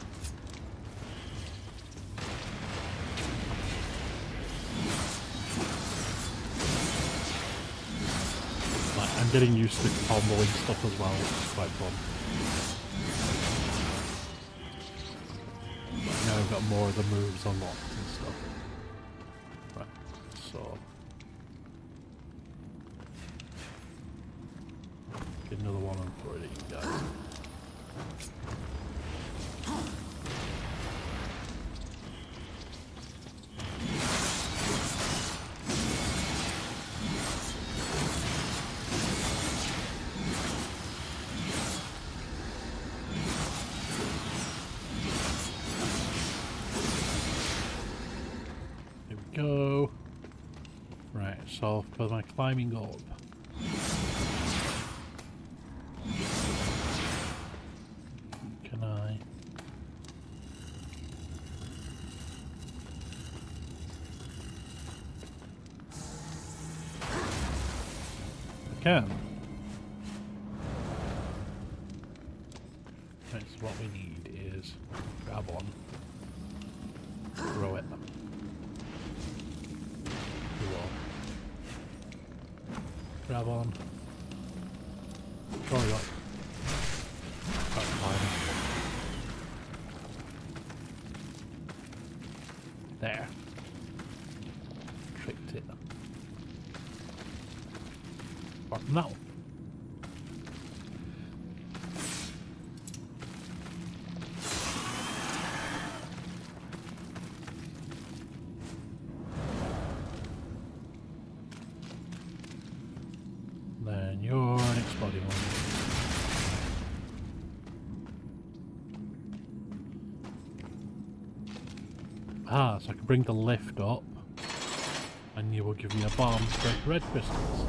Like, I'm getting used to comboing stuff as well, which is quite fun. But now I've got more of the moves unlocked and stuff. Right, so... Get another one on for you guys. There we go. Right, so for my climbing up. Can I? I can. Right, so what we need is grab on, throw it. Grab on. Throw it up. Start climbing. There. Tricked it. Apart from that one. Then you're an exploding one. Ah, so I can bring the lift up and you will give me a bomb to break red crystals.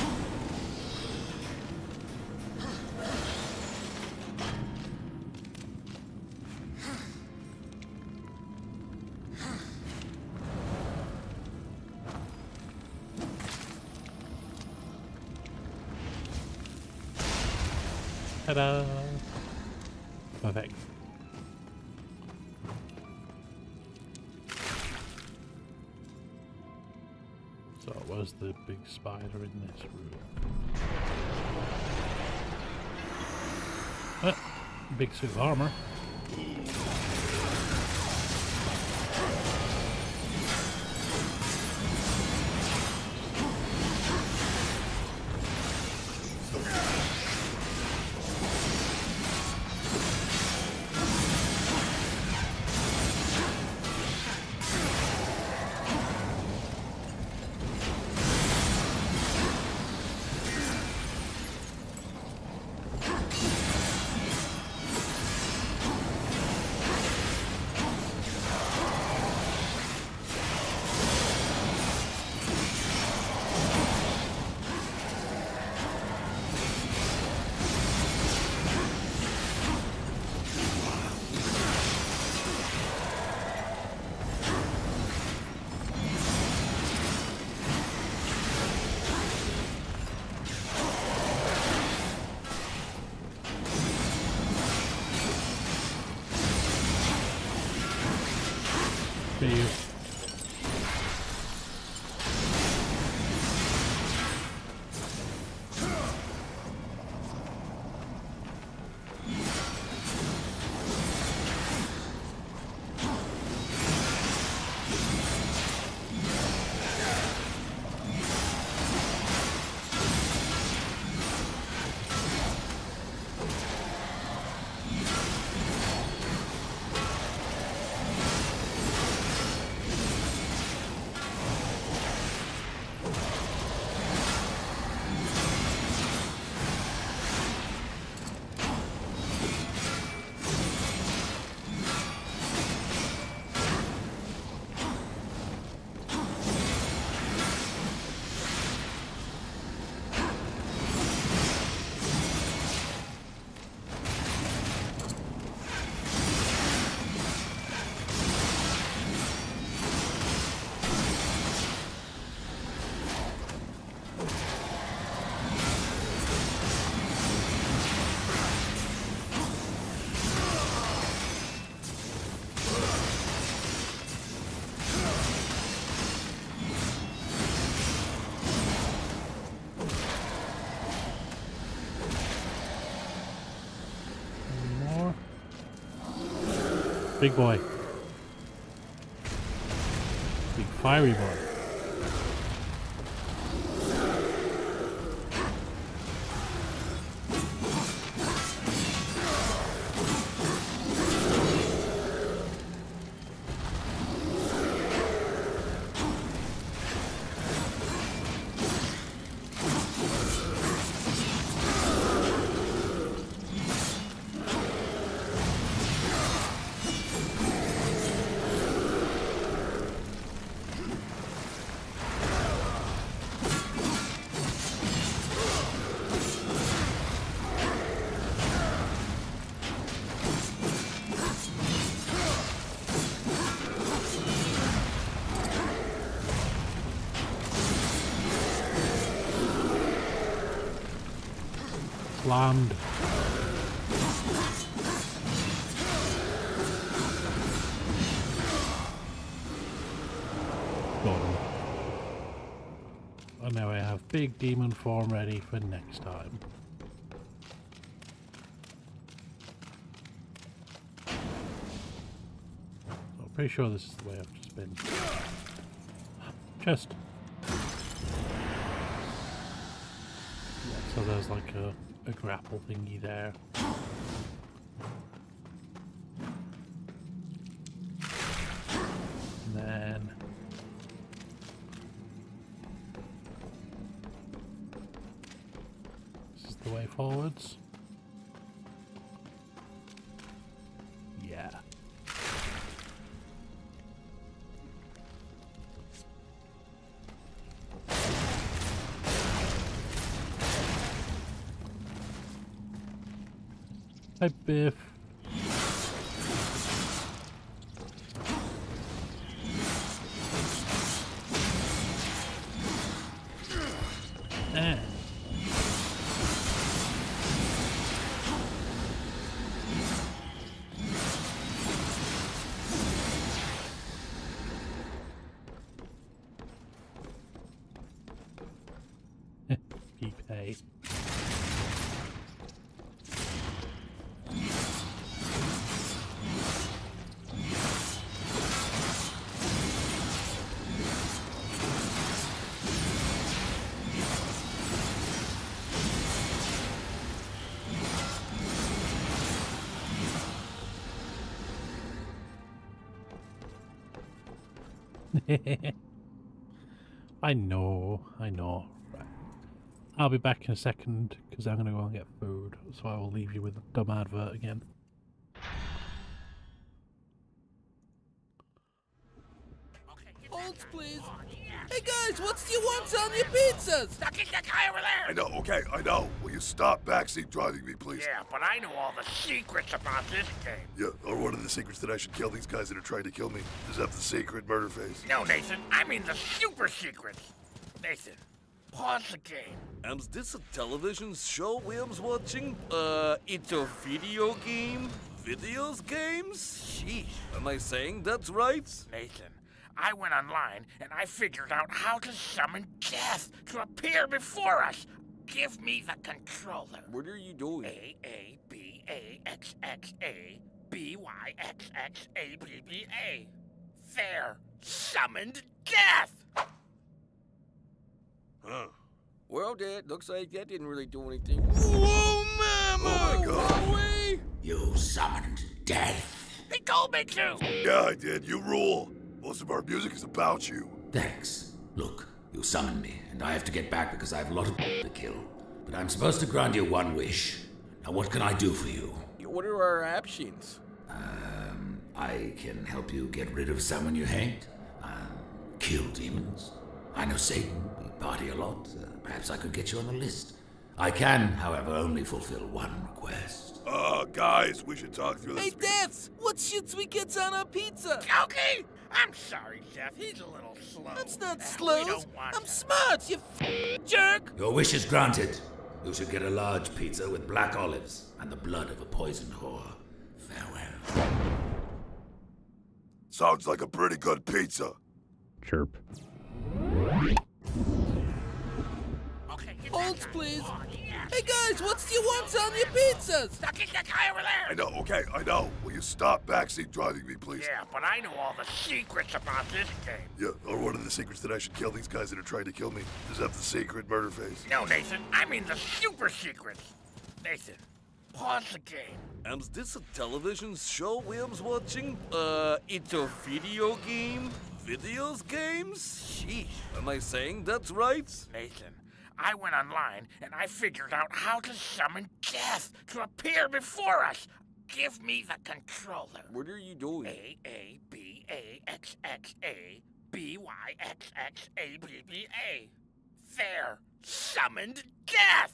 Ta-da! Perfect. So where's the big spider in this room? Big suit of armor. See you. Big boy. Big fiery boy. Slammed. Done. And now I have big demon form ready for next time. I'm pretty sure this is the way I've just been. Chest. Yeah, so there's like a grapple thingy there. And then this is the way forwards. Yeah. Hi, Biff. Ah. Pay. I know. Right. I'll be back in a second because I'm going to go and get food, so I will leave you with a dumb advert again. Holds, please. Hey guys, what's do you want on your pizzas? Ducking that guy over there! I know, okay, I know. Will you stop backseat driving me, please? Yeah, but I know all the secrets about this game. Yeah, or one of the secrets that I should kill these guys that are trying to kill me. Does that the secret murder face? No, Nathan, I mean the super secrets. Nathan, pause the game. Is this a television show William's watching? It's a video game? Videos games? Sheesh, am I saying that's right? Nathan, I went online and I figured out how to summon death to appear before us. Give me the controller. What are you doing? A-A-B-A-X-X-A-B-Y-X-X-A-B-B-A. There. Summoned death! Huh. Well, Dad, looks like that didn't really do anything. Whoa, Mama! Oh my God. No way! You summoned death. He told me to! Yeah, I did. You rule. Most of our music is about you. Thanks. Look, you summoned me, and I have to get back because I have a lot of to kill. But I'm supposed to grant you one wish. Now, what can I do for you? What are our options? I can help you get rid of someone you hate. Kill demons. I know Satan. We party a lot. Perhaps I could get you on the list. I can, however, only fulfill one request. Guys, we should talk through this. Hey, Deaths, what shits we get on our pizza? Okay? I'm sorry, Jeff. He's a little slow. That's not We slow. don't want I'm to. smart, you jerk. Your wish is granted. You should get a large pizza with black olives and the blood of a poisoned whore. Farewell. Sounds like a pretty good pizza. Chirp. Okay, get Holds, that guy. please. Oh, yes. Hey guys, what do you want on your pizzas? Now get that guy over there! I know, okay, I know. Will you stop backseat driving me, please? Yeah, but I know all the secrets about this game. Yeah, or what are the secrets that I should kill these guys that are trying to kill me? Does that have the secret murder face? No, Nathan, I mean the super secrets. Nathan, pause the game. And this a television show William's watching? It's a video game? Videos games? Sheesh. Am I saying that's right? Nathan, I went online and I figured out how to summon death to appear before us. Give me the controller. What are you doing? A-A-B-A-X-X-A B-Y-X-X-A-B-B-A. There. Summoned death!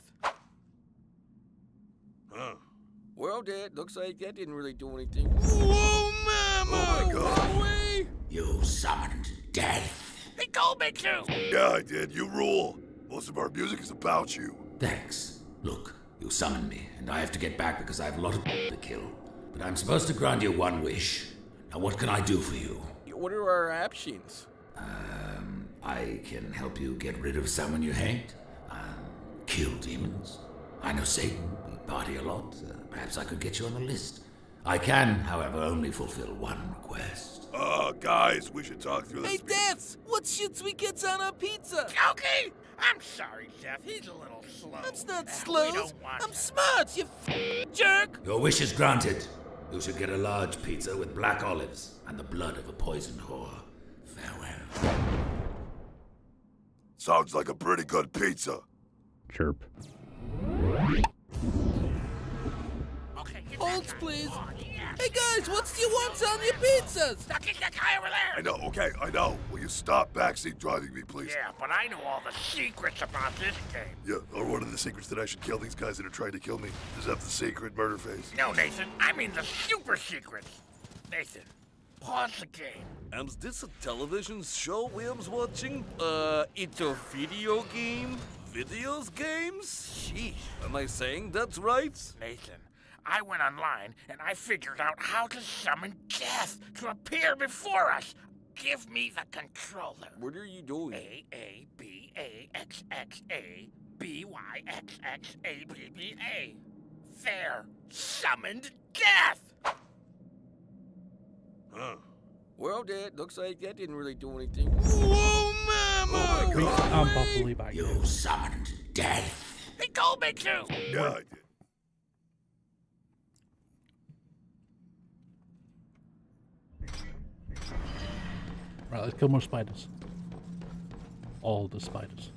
Huh. Well, Dad, looks like that didn't really do anything. Whoa, Mama! Oh my God. Away! You summoned death. He told me to! Yeah, I did. You rule. Most of our music is about you. Thanks. Look, you summoned me, and I have to get back because I have a lot of to kill. But I'm supposed to grant you one wish. Now what can I do for you? What are our options? I can help you get rid of someone you hate. Kill demons. I know Satan. We party a lot. Perhaps I could get you on the list. I can, however, only fulfill one request. Guys, we should talk through Hey, this. Devs, what should we get on our pizza? Okay? I'm sorry, Jeff. He's a little slow. That's not We slow. don't want I'm him. smart, you jerk. Your wish is granted. You should get a large pizza with black olives and the blood of a poisoned whore. Farewell. Sounds like a pretty good pizza. Chirp. Okay, get Holds, that guy. please. Oh, yeah. Hey guys, what do you want on your pizzas? Now get that guy over there! I know, okay, I know. Will you stop backseat driving me, please? Yeah, but I know all the secrets about this game. Yeah, or what are the secrets that I should kill these guys that are trying to kill me? Does that have the secret murder face? No, Nathan, I mean the super secrets. Nathan, pause the game. And this a television show William's watching? It's a video game? Videos games? Sheesh. Am I saying that's right? Nathan, I went online and I figured out how to summon death to appear before us. Give me the controller. What are you doing? A-A-B-A-X-X-A B-Y-X-X-A-B-B-A. There. Summoned death! Huh. Well, Dad, looks like that didn't really do anything. Whoa, Mama! I'm properly back. You summoned death. He told me to! Yeah, I did. Right, let's kill more spiders. All the spiders.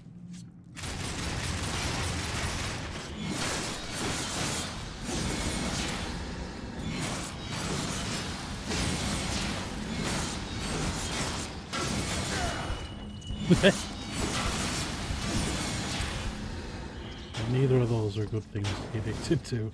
Neither of those are good things to be addicted to.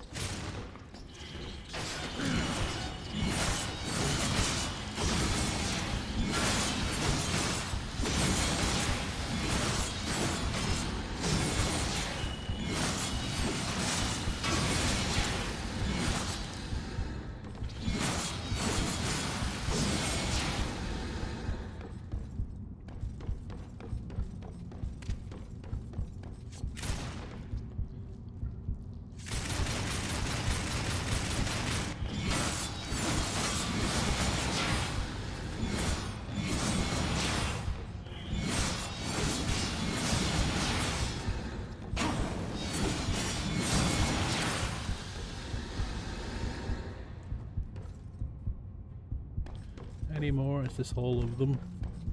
Anymore? Is this all of them?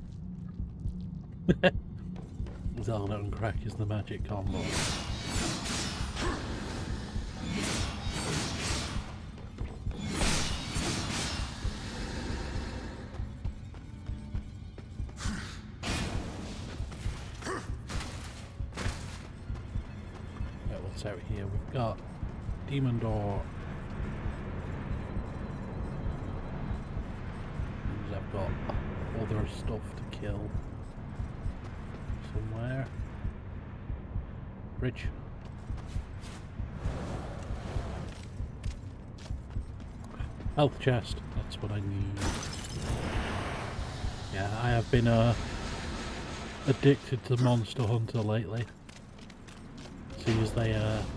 Zelda and crack is the magic combo. Right, what's out here? We've got Demon Door. I've got other stuff to kill somewhere. Bridge. Health chest, that's what I need. Yeah, I have been addicted to Monster Hunter lately. is they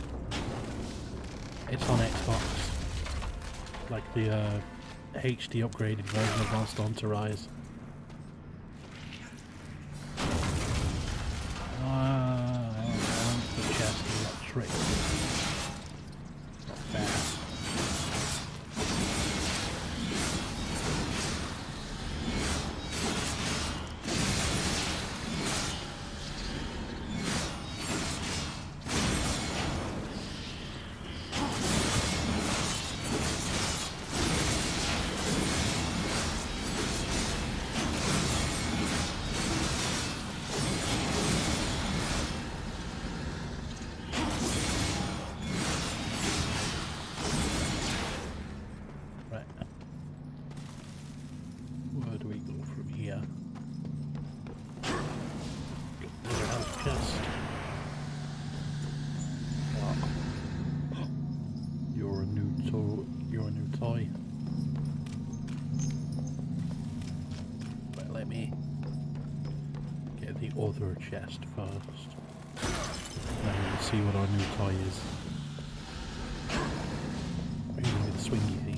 it's on Xbox, like the HD upgraded version of Monster Hunter Rise. The chest is not tricky. Not bad. Other chest first. Then we'll see what our new toy is. We're using the swingy thing.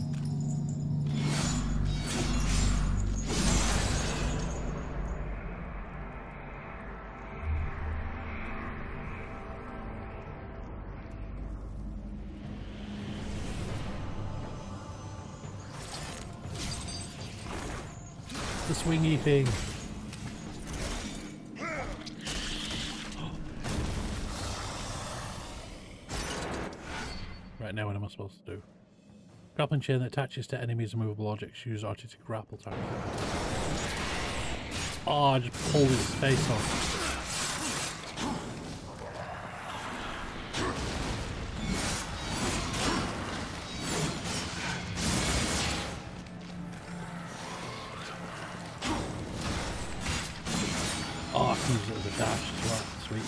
The swingy thing. Now what am I supposed to do? Grappling chain that attaches to enemies and movable objects. Use RT to grapple targets. Oh, I just pulled his face off. Oh, I can use it as a dash as well. Sweet.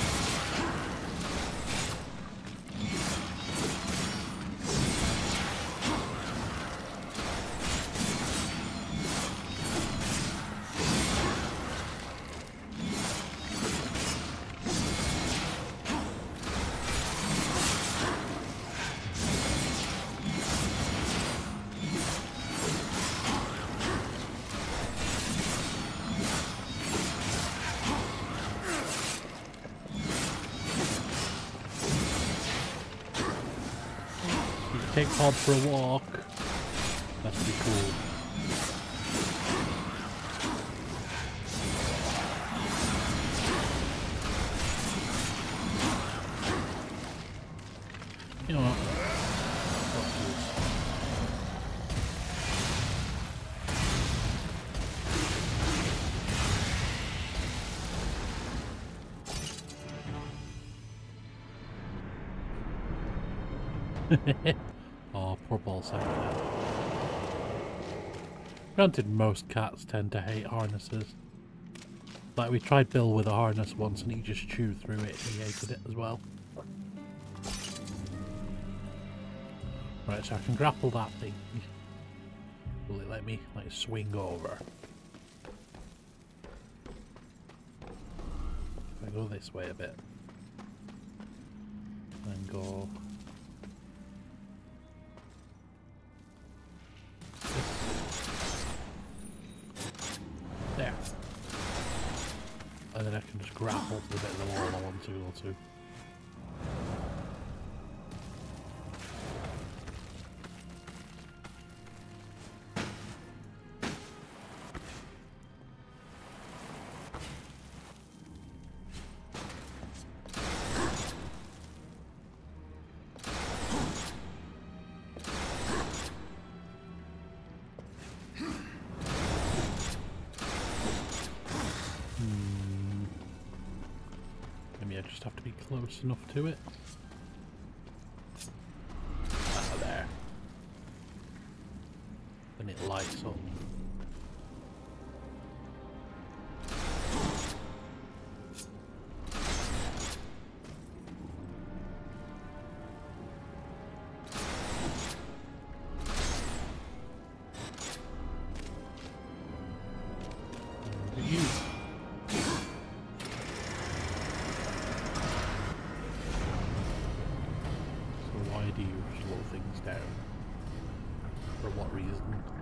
Take Pod for a walk. That'd be cool. You know what? Oh, poor ballsack. Granted, most cats tend to hate harnesses. Like, we tried Bill with a harness once and he just chewed through it and he hated it as well. Right, so I can grapple that thing. Will it let me, like, swing over? If I go this way a bit. Then go... There. And then I can just grapple to the bit of the wall I want to go to. Close enough to it. Ah, there. Then it lights up. why do you slow things down? For what reason?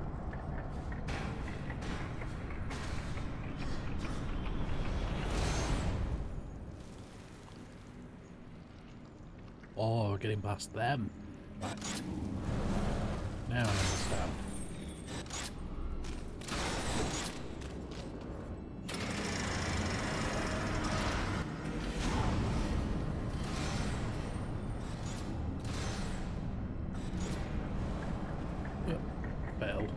Oh, we're getting past them. Right. Now I understand. Yep, failed.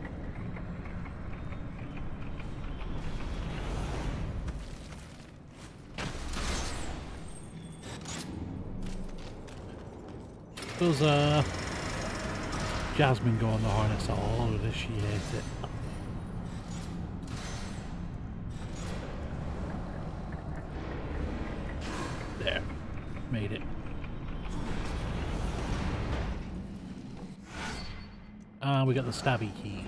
Does Jasmine go on the harness at all, or does she hate it? There. Made it. Ah, we got the stabby key.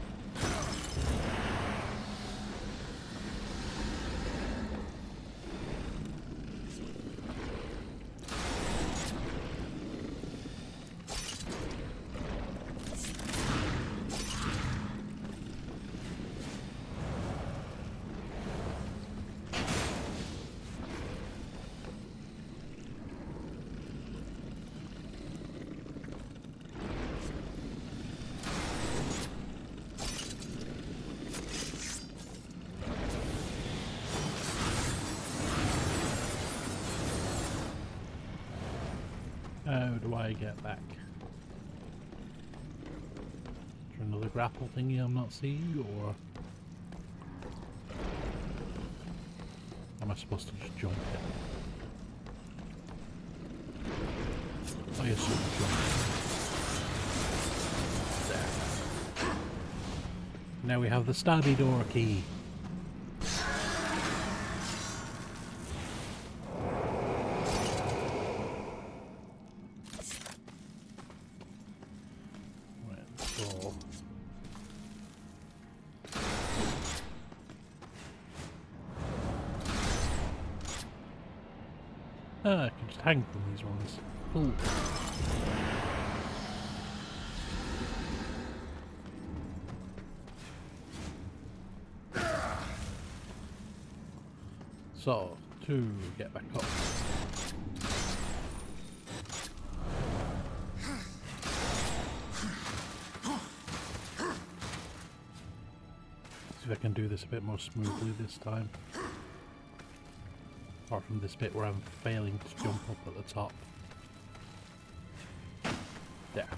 How do I get back? Is there another grapple thingy I'm not seeing, or am I supposed to just jump it? I assume jump it. There. Now we have the stabby door key. I can just hang from these ones. Cool. So, to get back up. See if I can do this a bit more smoothly this time. Apart from this bit where I'm failing to jump up at the top. There.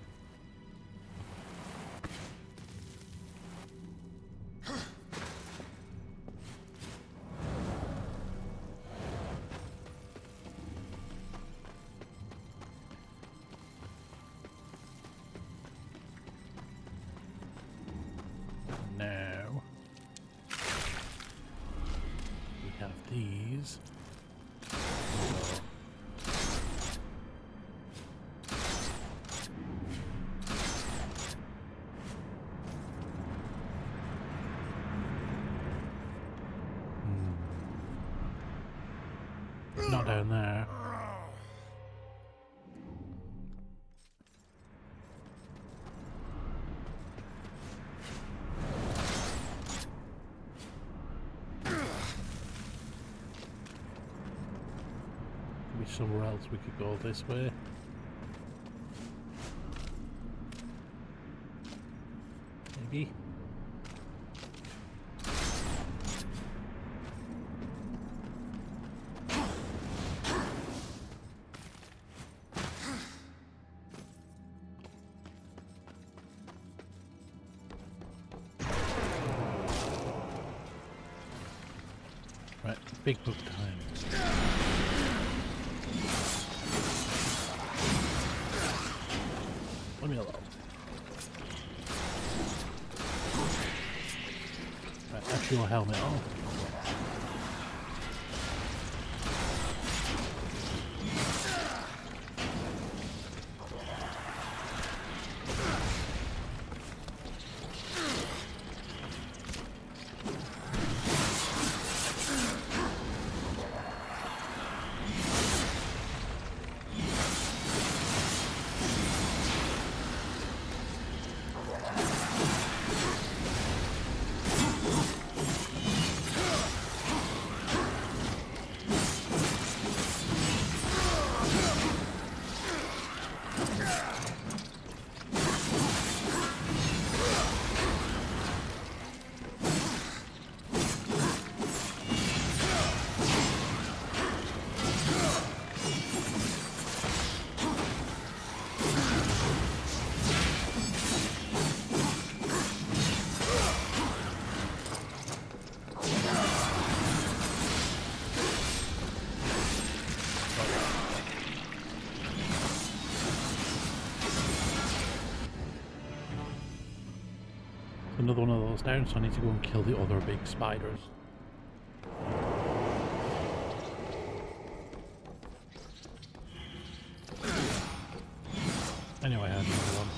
Now we have these. Not down there. Maybe somewhere else we could go this way. Maybe. Right, big book time. Leave me alone. Right, that's your helmet on. another one of those down, so I need to go and kill the other big spiders. Anyway, I had another one.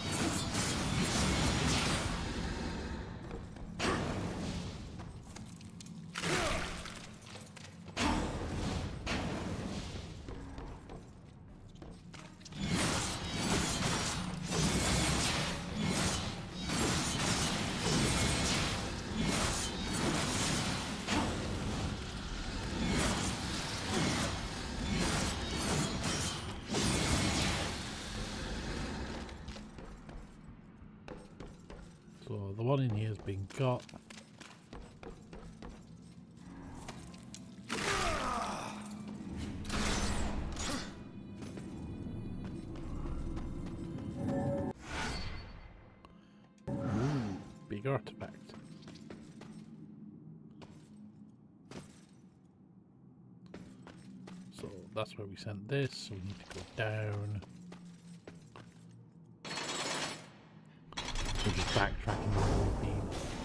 So the one in here has been got. Ooh, big artifact. So that's where we sent this, so we need to go down. So just backtracking where we've been.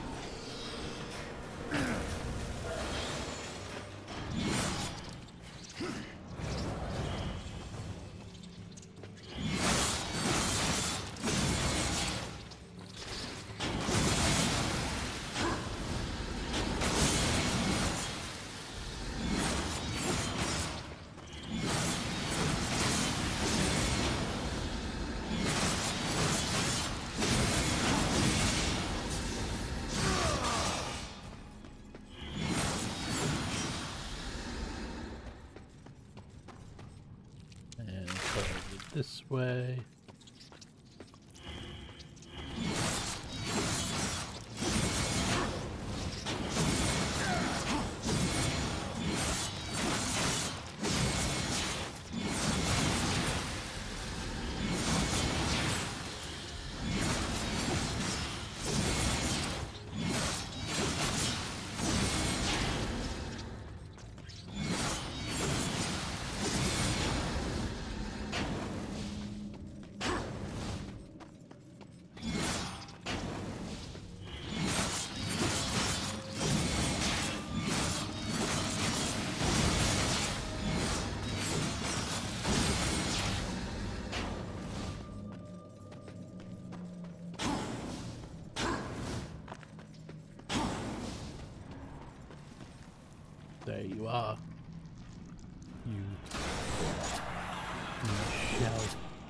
This way. There you are. You shell.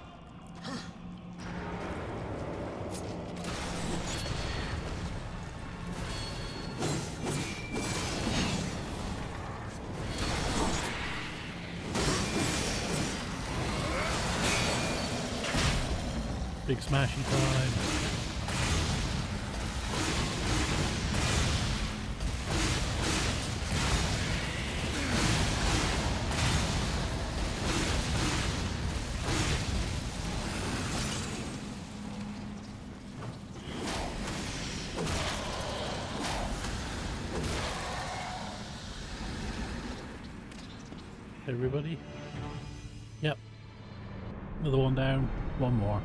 Big smashy time. Everybody? Yep. Another one down, one more.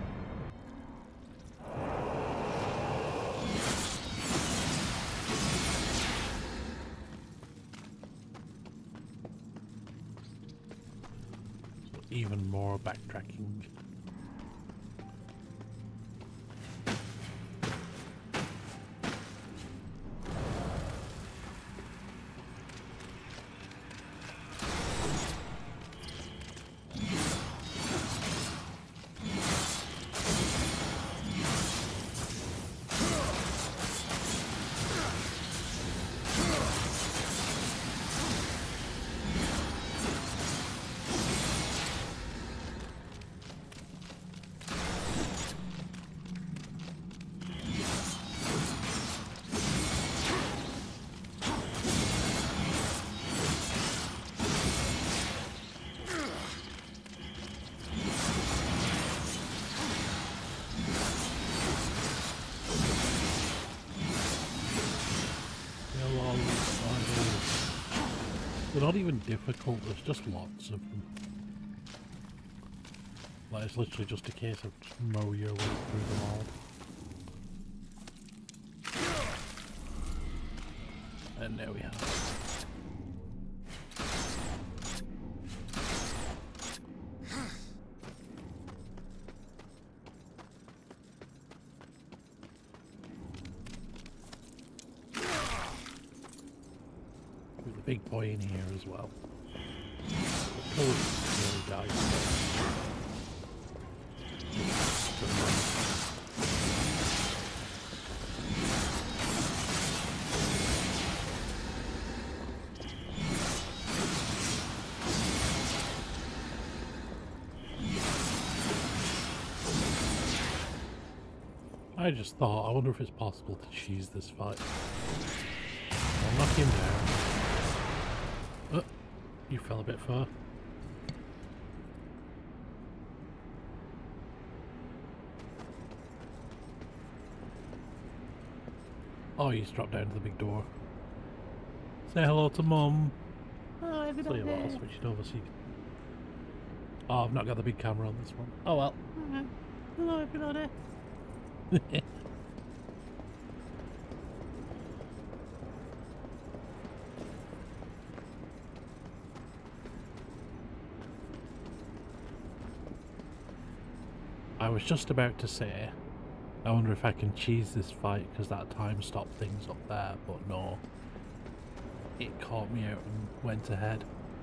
So even more backtracking. They're not even difficult, there's just lots of them. Like, it's literally just a case of mow your way through them all. And there we are. With the big boy in here as well. Oh, really died. I just thought, I wonder if it's possible to cheese this fight. I'll knock him down. Oh, you fell a bit far. Oh, he's dropped down to the big door. Say hello to Mum. Oh, Tell you what, I'll switch it over so you can... Oh, I've not got the big camera on this one. Oh well. Hello, everybody. I was just about to say, I wonder if I can cheese this fight because that time stopped things up there, but no. It caught me out and went ahead.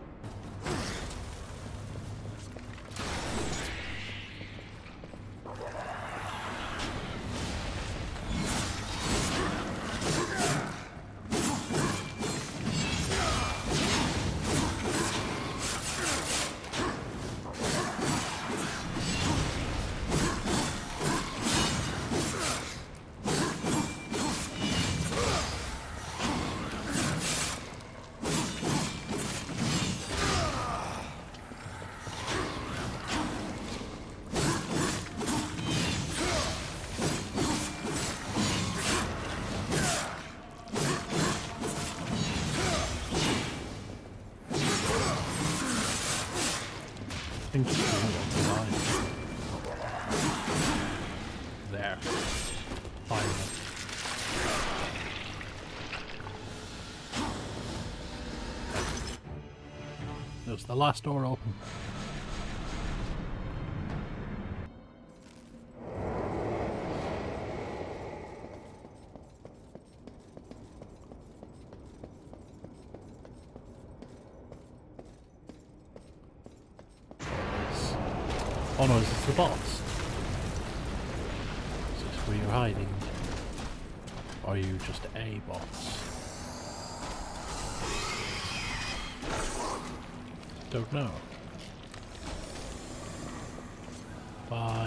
There. Finally. There's the last door open. Oh no, is this the boss? Is this where you're hiding? Or are you just a boss? Don't know. Bye.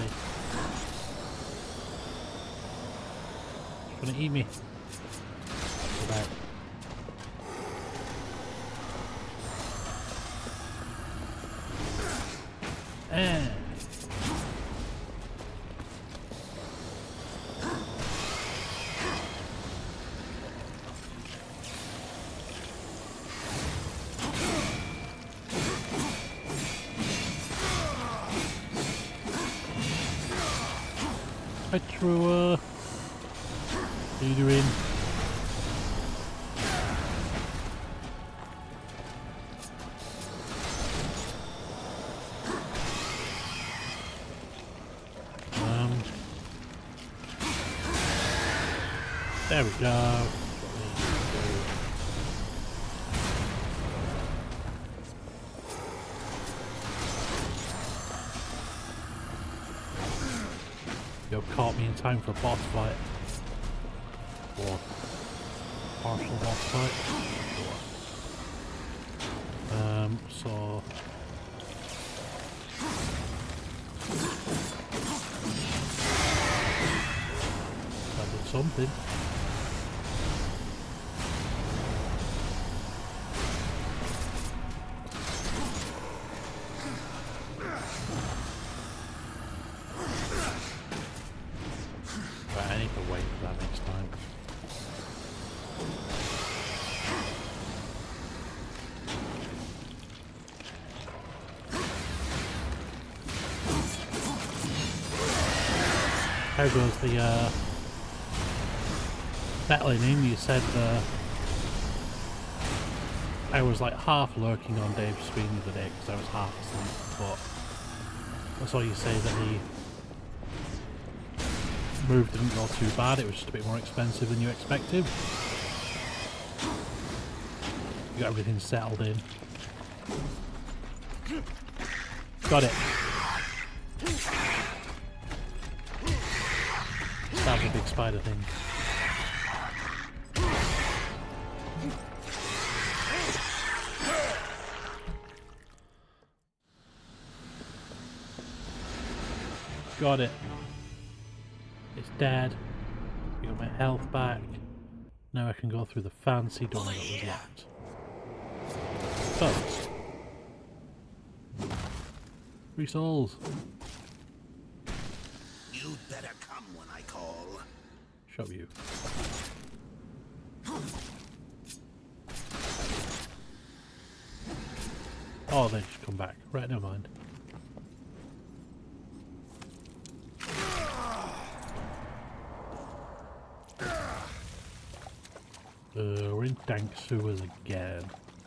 It's gonna eat me. Go back. And hi, Trua. How you doing? There we go. You caught me in time for a boss fight. Or partial boss fight. So that did something. I need to wait for that next time. How goes the battling in? You said I was like half lurking on Dave's stream the other day because I was half asleep, but I saw you say that the move didn't go too bad, it was just a bit more expensive than you expected. You got everything settled in. Got it. That was a big spider thing. Got it. It's dead. We got my health back. Now I can go through the fancy door that was locked. Closed. 3 souls. You'd better come when I call. Show you. Oh, they just come back. Right, never mind. We're in dank sewers again.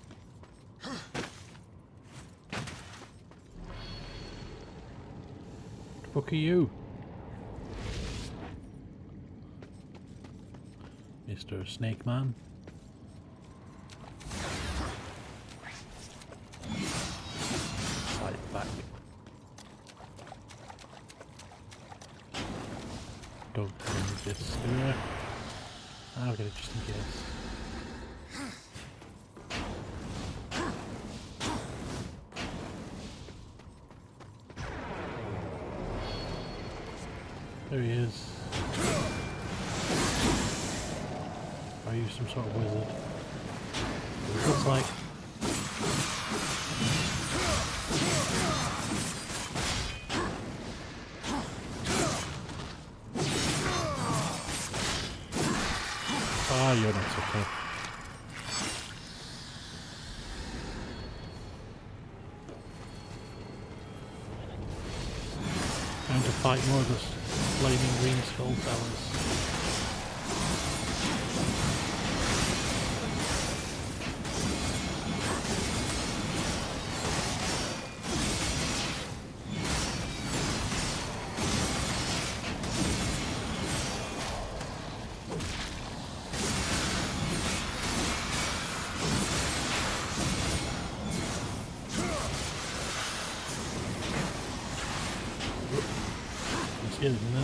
The fuck are you? Mr. Snake Man. Slide back. Don't need this stir. I'll get it just in case. There he is. Are you some sort of wizard? It looks like. Ah, you're not so tough. Time to fight more of this flaming green skull fellas. Get it now.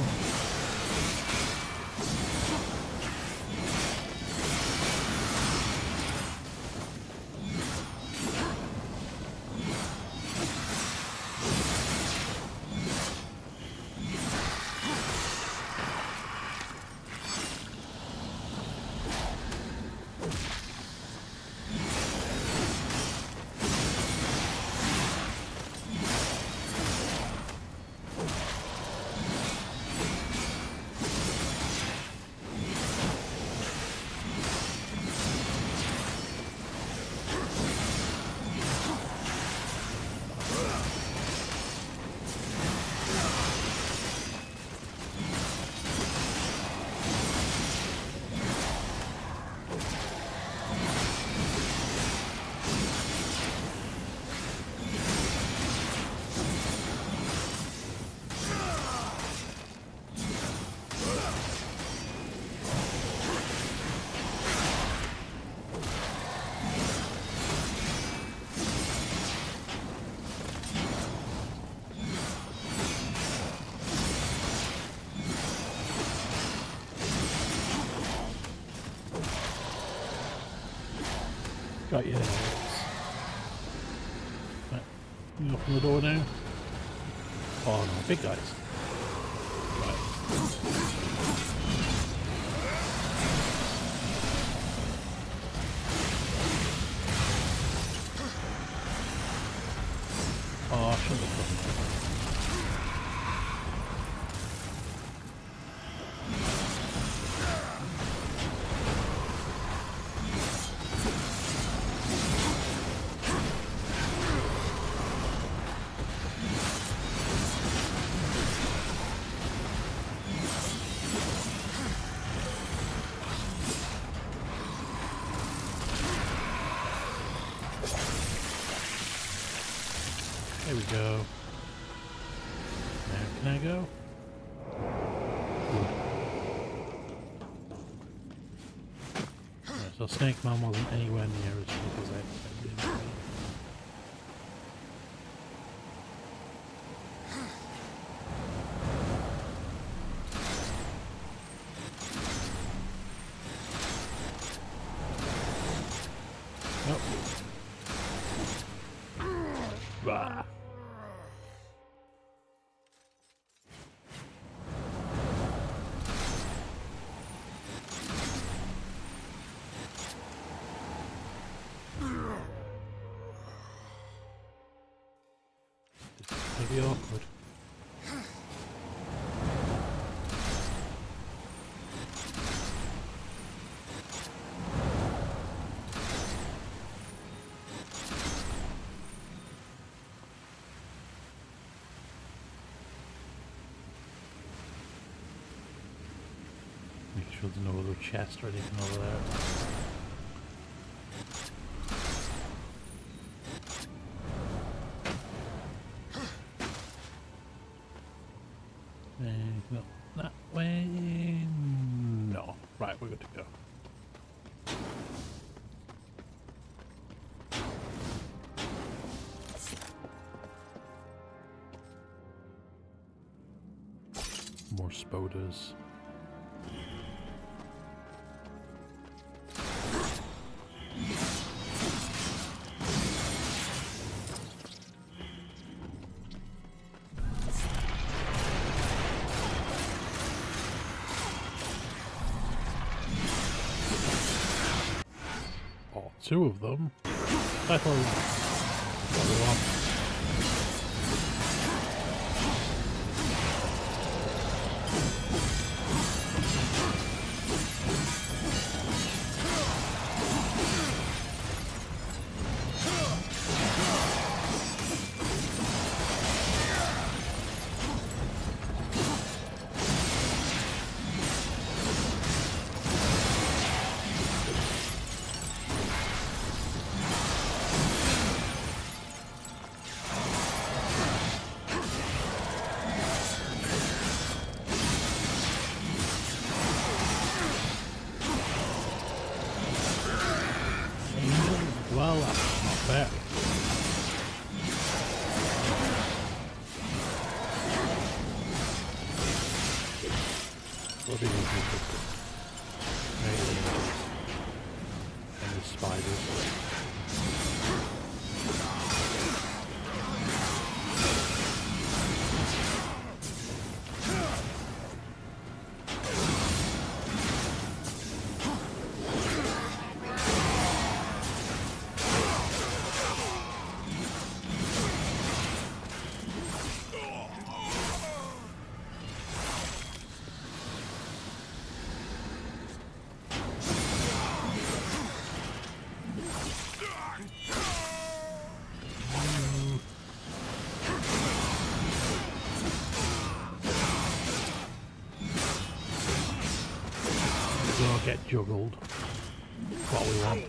Got you. Right. You open the door now? Oh no, big guys. Right. Oh, I shouldn't have done that. Can I go? Good. Right, so Snake Man wasn't anywhere near as quick as I expected. Nope. Bah. It's gonna be awkward. Make sure there's no other chest or anything over there. No, that way. No. Right, we're good to go. More spoders. Two of them. I thought what we want. Well, that's not fair. What do you do with this? And the spiders. We'll get juggled. What we want.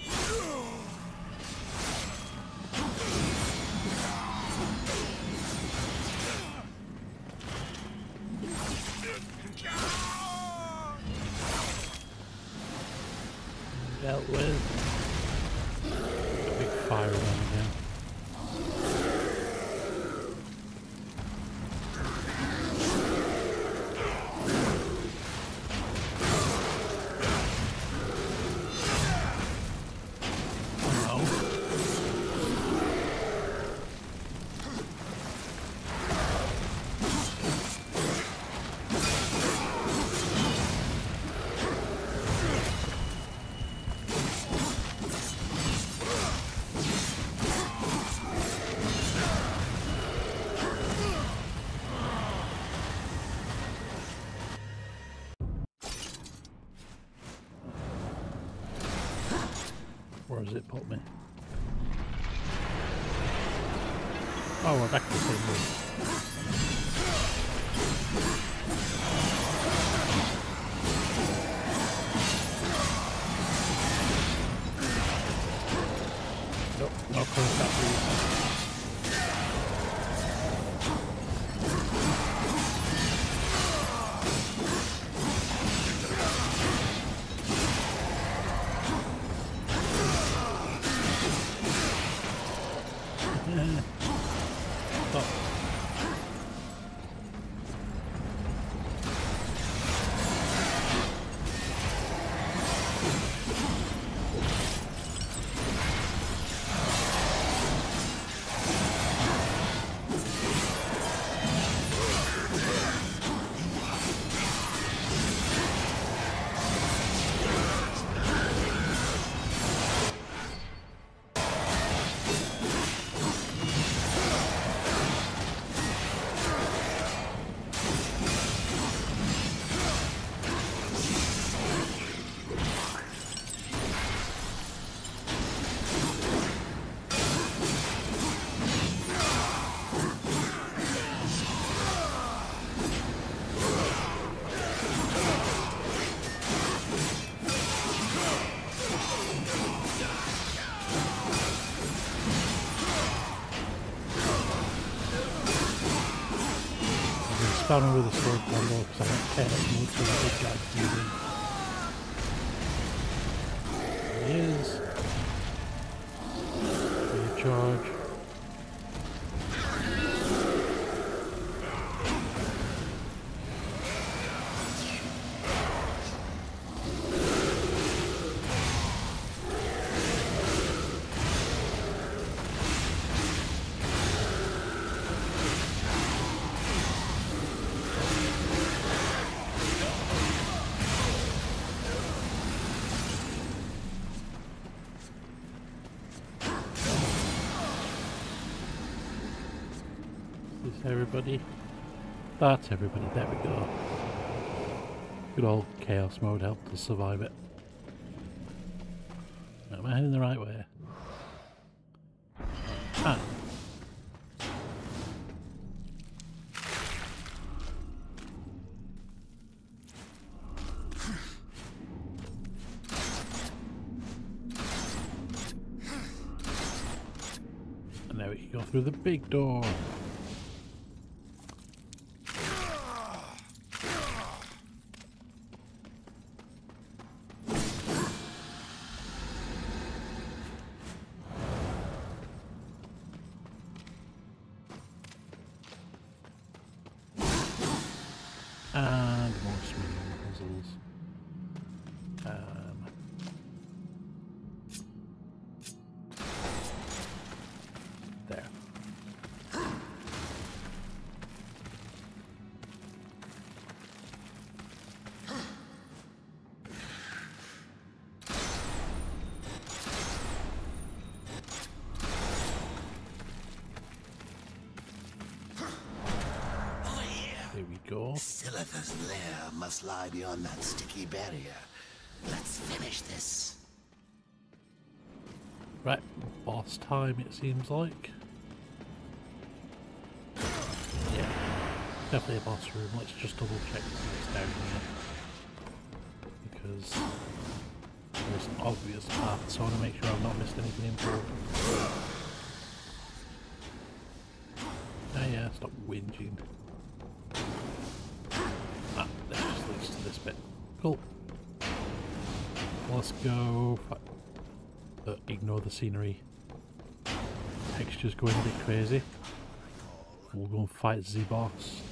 Dealt with. A big fire one again. Where has it put me? Oh, we're back to the same room. Nope, not close that route. spamming with a sword combo because I don't care as much about this guy moving. There he is. Recharge. Everybody. That's everybody. There we go. Good old chaos mode helped us survive it. Am I heading the right way? Ah. And now we can go through the big door. And more swimming puzzles. There. There we go. Silith's lair must lie beyond that sticky barrier. Let's finish this. Right, boss time it seems like. Yeah, definitely a boss room. Let's just double check what's down here. Because there's an obvious path, so I want to make sure I've not missed anything important. Oh yeah, stop whinging. Ah, that just leads to this bit. Cool. Let's go. Ignore the scenery. Texture's going a bit crazy. We'll go and fight the boss.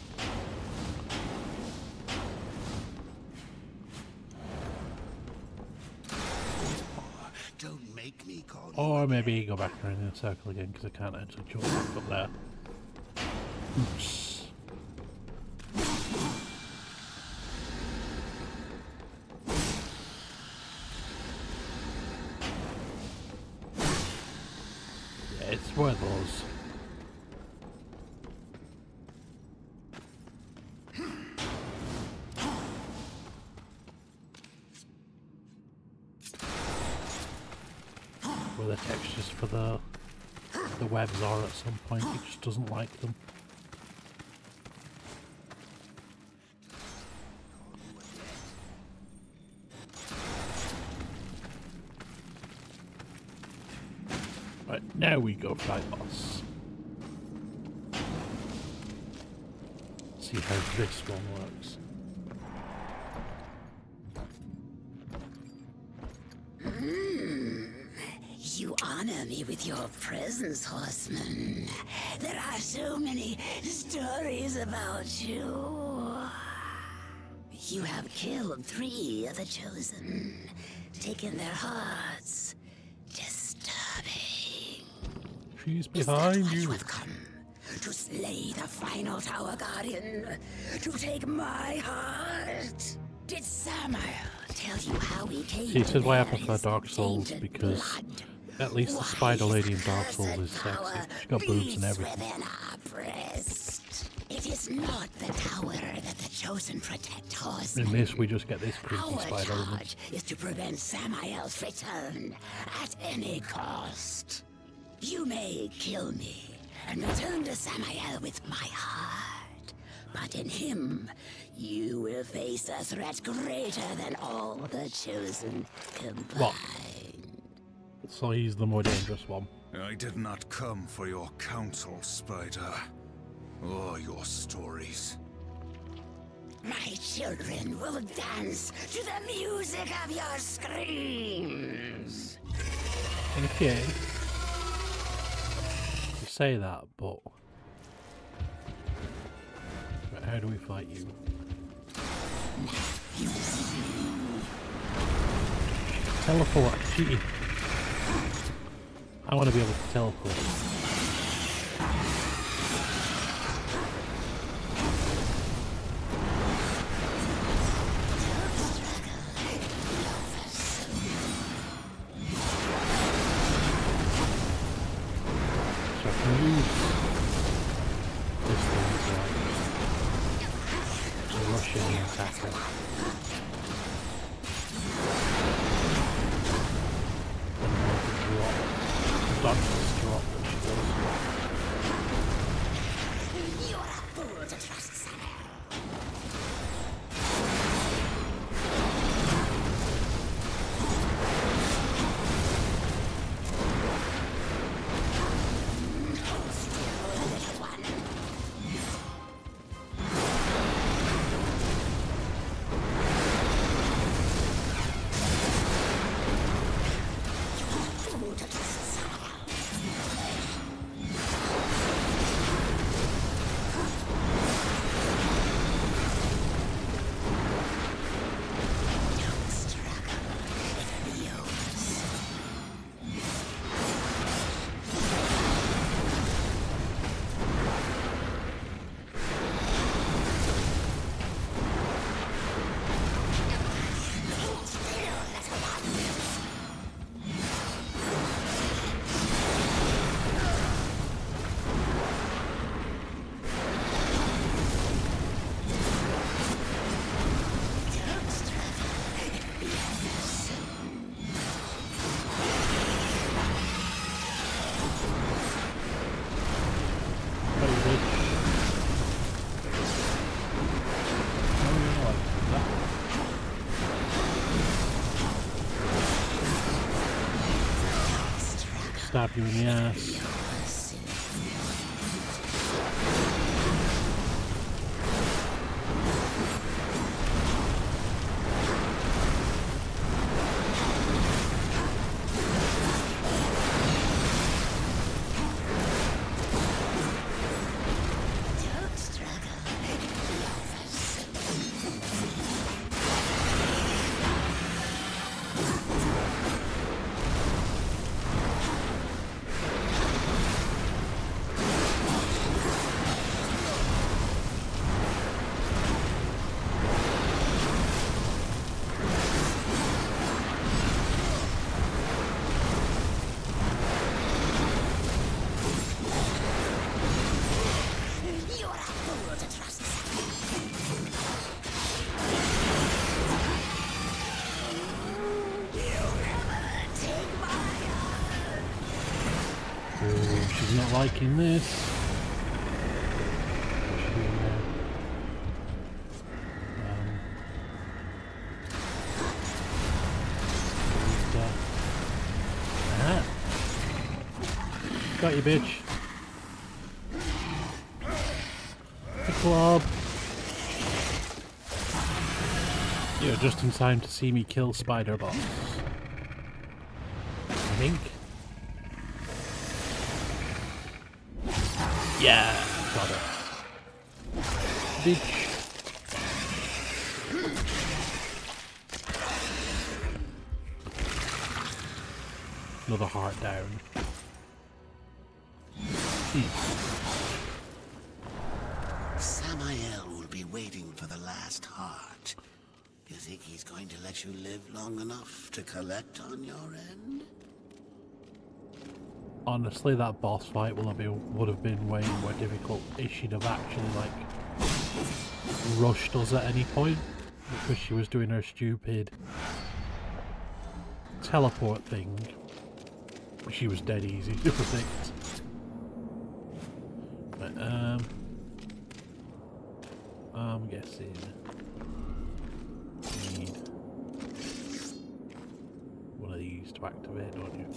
Don't make me call or maybe go back around in a circle again because I can't actually jump back up there. Oops. It's one of those. Where the textures for the webs are at some point, he just doesn't like them. Right, now we go fight boss. See how this one works. You honor me with your presence, horseman. There are so many stories about you. You have killed 3 of the chosen, taken their hearts. Disturbing. She's behind you. You have come to slay the final Tower Guardian, to take my heart. Did Samael tell you how he came? This is why I prefer Dark Souls, because at least the Spider Lady in Dark Souls is sexy. She's got boobs and everything. It is not the tower that the chosen protect, horsemen. In this, we just get this creepy Our spider woman. charge is to prevent Samael's return at any cost. You may kill me and return to Samael with my heart, but in him, you will face a threat greater than all the chosen combined. What? So he's the more dangerous one. I did not come for your counsel, Spider, or your stories. My children will dance to the music of your screams. Okay. You say that, but how do we fight you? Teleport, cheating. I want to be able to teleport. So I can use this thing to rush in and attack her. Darksiders drop when she goes. You're a fool to trust Samuel. Hold still, little one. You're a fool to trust Samuel. Don't struggle. It'll be yours. Hold still, little one. Don't struggle. It'll be over soon. Oh, bitch. Oh, you know what? Stab you in the ass. Don't struggle. It'll be over soon. You're a fool to trust You'll never take my heart. Oh, she's not liking this. What's she doing there? Ah. Got you, bitch. The club. You're just in time to see me kill Spider Boss. I think. Yeah, got it. Bitch. Another heart down. Samael will be waiting for the last heart. You think he's going to let you live long enough to collect on your end? Honestly, that boss fight would have been way more difficult if she'd have actually, like, rushed us at any point. Because she was doing her stupid teleport thing. She was dead easy to predict. But, I'm guessing you need one of these to activate, don't you?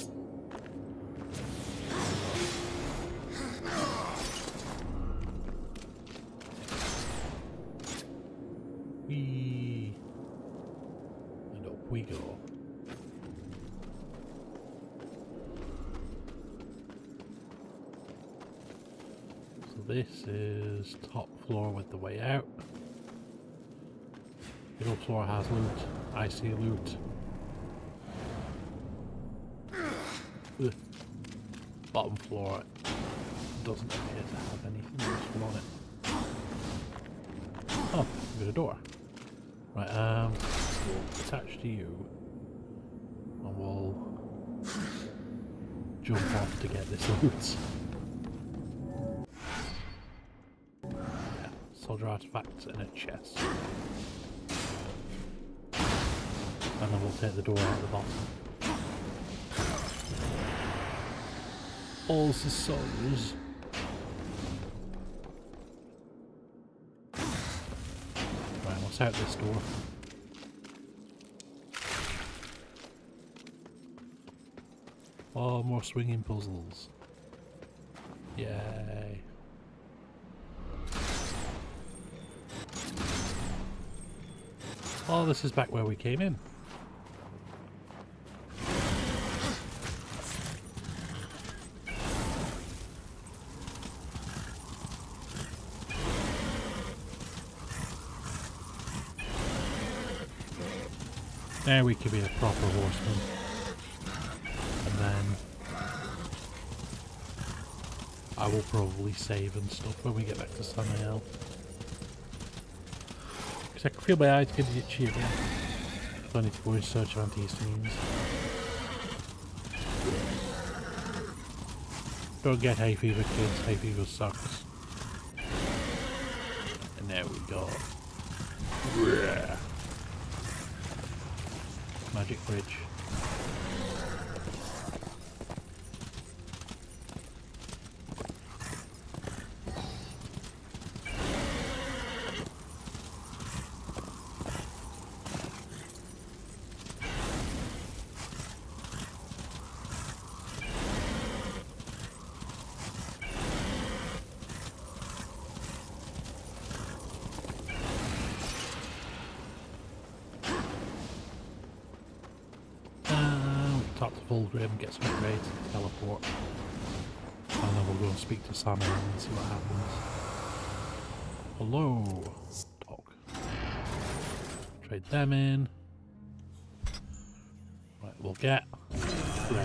Whee! And up we go. So this is top floor with the way out. Middle floor has loot. I see loot. Ugh. Bottom floor doesn't appear to have anything useful on it. Oh, we've got a door. Right, we'll attach to you. And we'll jump off to get this loot. Yeah, soldier artifacts and a chest. And then we'll take the door out the bottom. All the souls. Right, what's out this door? Oh, more swinging puzzles. Yay. Oh, this is back where we came in. Now we can be a proper horseman. And then I will probably save and stuff when we get back to Samael. Because I can feel my eyes getting itchy again. So I need to go in search of antihistamines. Don't get hay fever, kids. Hay fever sucks. And there we go. Yeah. Magic bridge. Talk to Fulgrim, get some upgrades, teleport. And then we'll go and speak to Samuel and see what happens. Hello, dog. Trade them in. Right, we'll get red.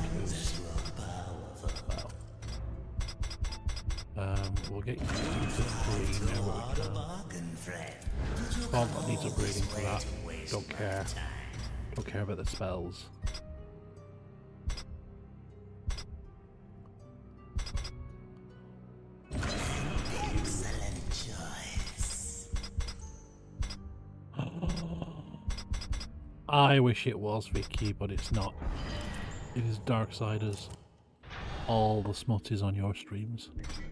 We'll get you to upgrade now what we can. Bob needs upgrading for that. Don't care. Don't care about the spells. I wish it was Vicky, but it's not. It is Darksiders. All the smut is on your streams.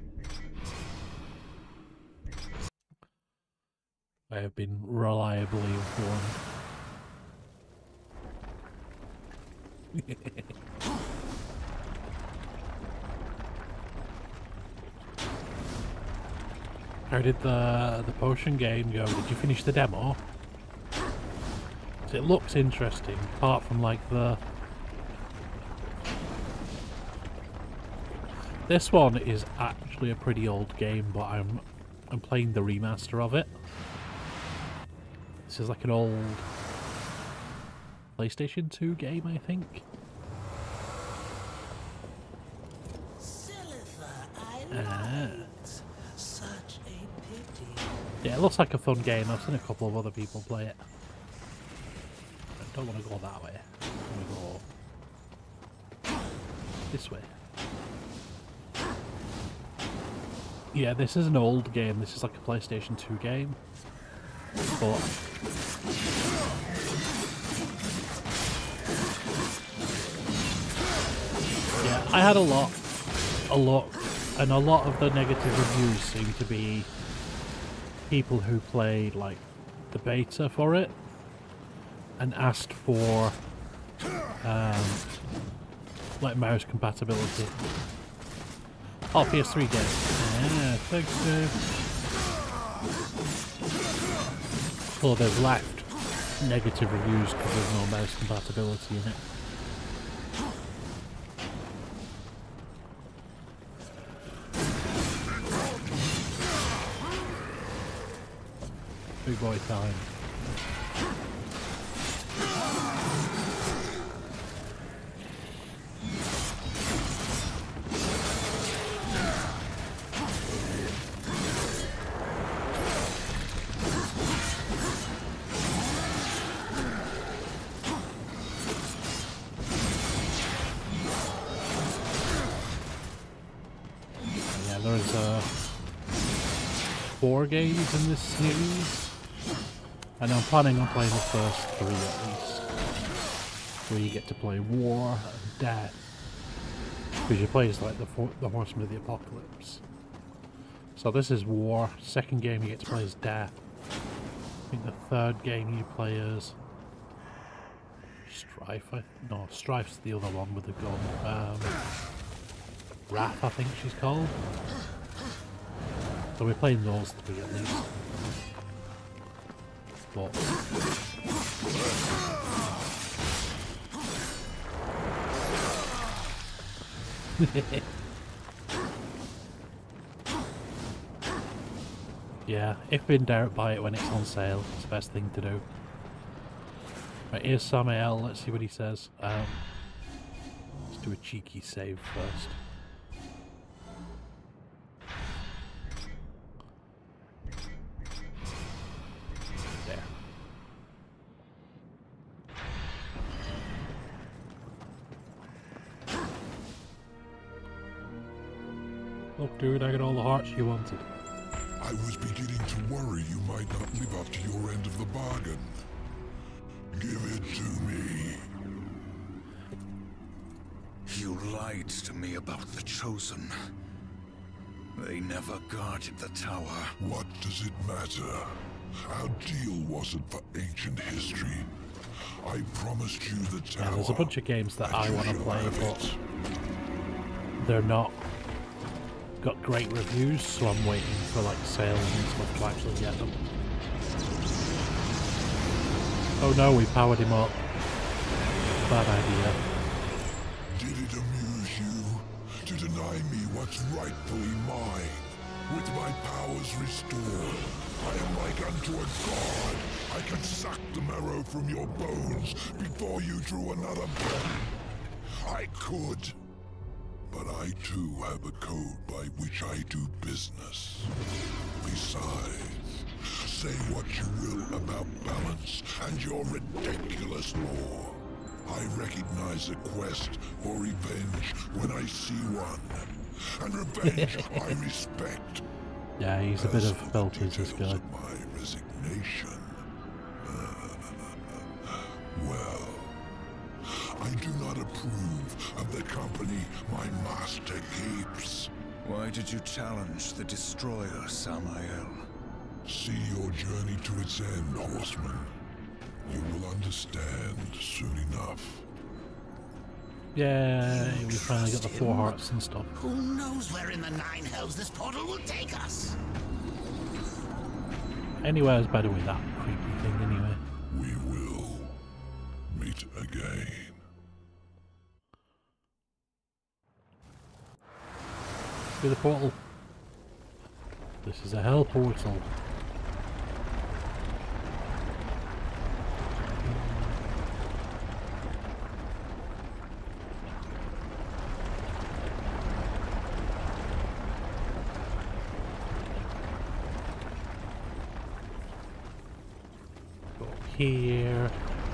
I have been reliably informed. How did the potion game go? Did you finish the demo? It looks interesting, apart from like the... This one is actually a pretty old game, but I'm playing the remaster of it. This is like an old PlayStation 2 game, I think. Yeah, it looks like a fun game. I've seen a couple of other people play it. I don't want to go that way. I want to go this way. Yeah, this is an old game. This is like a PlayStation 2 game. But yeah, I had a lot, and a lot of the negative reviews seem to be people who played like the beta for it and asked for like mouse compatibility. Oh, PS3 game. Yeah, thanks, Dave. Or they've left negative reviews because there's no mouse compatibility in it. Big boy time. Yeah, there's 4 games in this series. And I'm planning on playing the first 3 at least. Where you get to play War and Death. Because you play as like the Horseman of the Apocalypse. So this is War. Second game you get to play as Death. I think the third game you play as Strife. No, Strife's the other one with the gun. Wrath, I think she's called. So we're playing those 3 at least. But yeah, if in doubt, buy it when it's on sale. It's the best thing to do. Right, here's Samael. Let's see what he says. Let's do a cheeky save first. Look, dude, I got all the hearts you wanted. I was beginning to worry you might not live up to your end of the bargain. Give it to me. You lied to me about the Chosen. They never guarded the tower. What does it matter? Our deal wasn't for ancient history. I promised you the tower. Yeah, there's a bunch of games that I want to play, but they're not got great reviews, so I'm waiting for like sales and stuff to actually get them. Oh no, we powered him up. Bad idea. Did it amuse you to deny me what's rightfully mine? With my powers restored, I am like unto a god. I can suck the marrow from your bones before you drew another breath. I could. But I too have a code by which I do business. Besides, say what you will about balance and your ridiculous law. I recognize a quest for revenge when I see one. And revenge I respect. Yeah, he's a bit of belters, this guy. My resignation. Well, I do not approve of the company my master keeps. Why did you challenge the Destroyer, Samael? See your journey to its end, Horseman. You will understand soon enough. Yeah, we finally got the 4 hearts and stuff. Who knows where in the 9 hells this portal will take us? Anywhere's better with that creepy thing anyway. We will meet again. Through the portal. This is a hell portal. Go here.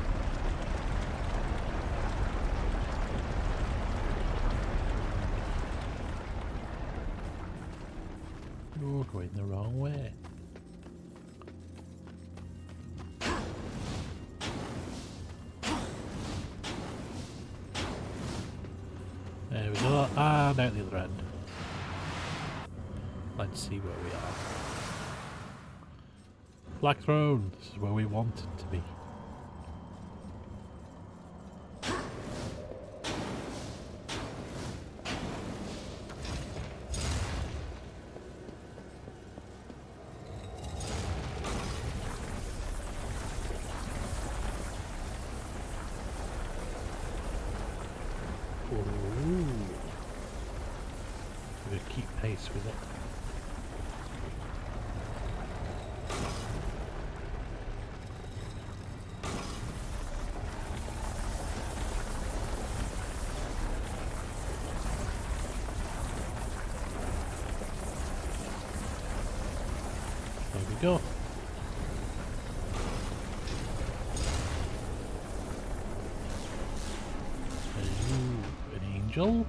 You're going the wrong way. There we go. Ah, down the other end. Let's see where we are. Black Throne. This is where we want it to be. face with it. There we go. Angel?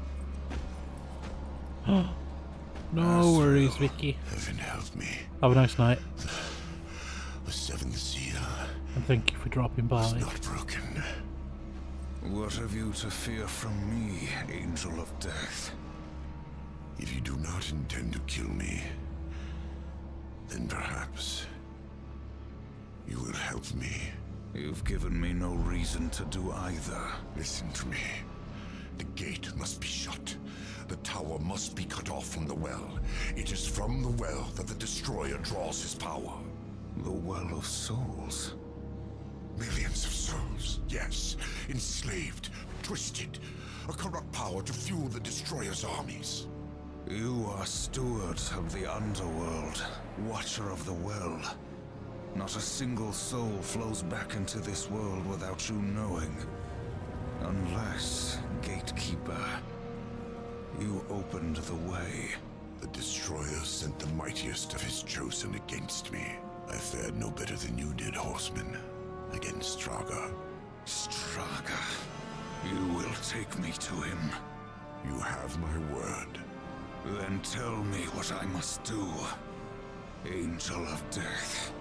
No worries, Vicky. Heaven help me. Have a nice night. The seventh seal. And thank you for dropping by. It's not broken. What have you to fear from me, Angel of Death? If you do not intend to kill me, then perhaps you will help me. You've given me no reason to do either. Listen to me. The gate must be shut. The tower must be cut off from the well. It is from the well that the Destroyer draws his power. The Well of Souls? Millions of souls, yes. Enslaved, twisted. A corrupt power to fuel the Destroyer's armies. You are steward of the underworld, watcher of the well. Not a single soul flows back into this world without you knowing. Unless, Gatekeeper, you opened the way. The Destroyer sent the mightiest of his chosen against me. I fared no better than you did, Horseman, against Straga. Straga, you will take me to him. You have my word. Then tell me what I must do, Angel of Death.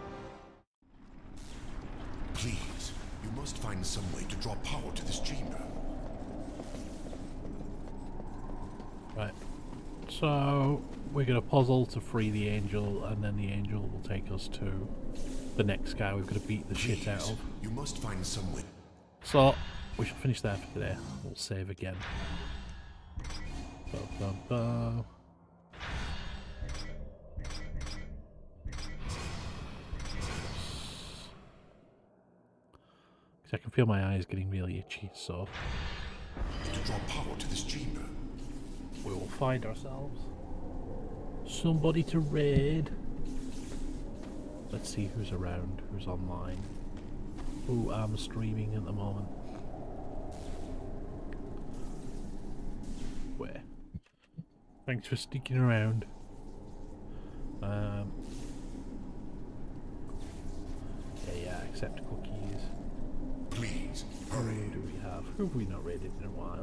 Please, you must find some way to draw power to this chamber. Right. So, we're going to puzzle to free the angel, and then the angel will take us to the next guy we've got to beat the shit out of. You must find some way. So, we shall finish there for today. We'll save again. Ba, ba, ba. I can feel my eyes getting really itchy, so To draw power to this chamber. we will find ourselves somebody to raid. Let's see who's around, who's online. Who I'm streaming at the moment. Where? Thanks for sticking around. Yeah, accept cookies. Please, hurry. Who do we have? Who have we not raided in a while?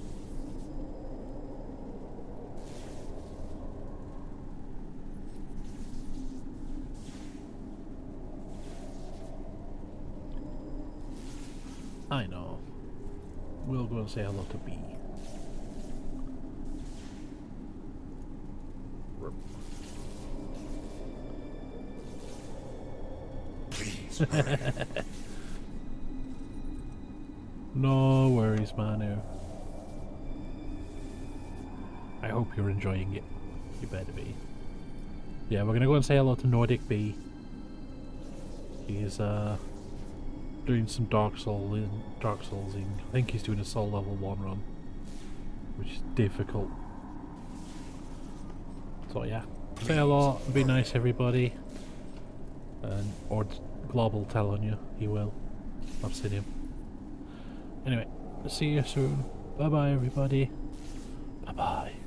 I know. We'll go and say hello to B. Please, hurry. No worries, Manu. I hope you're enjoying it. You better be. Yeah, we're gonna go and say hello to Nordic B. He's doing some Dark Soulsing. I think he's doing a Soul Level 1 run, which is difficult. So yeah, say hello, be nice everybody. And or Global tell on you, he will. I've seen him. Anyway, see you soon. Bye bye everybody. Bye bye.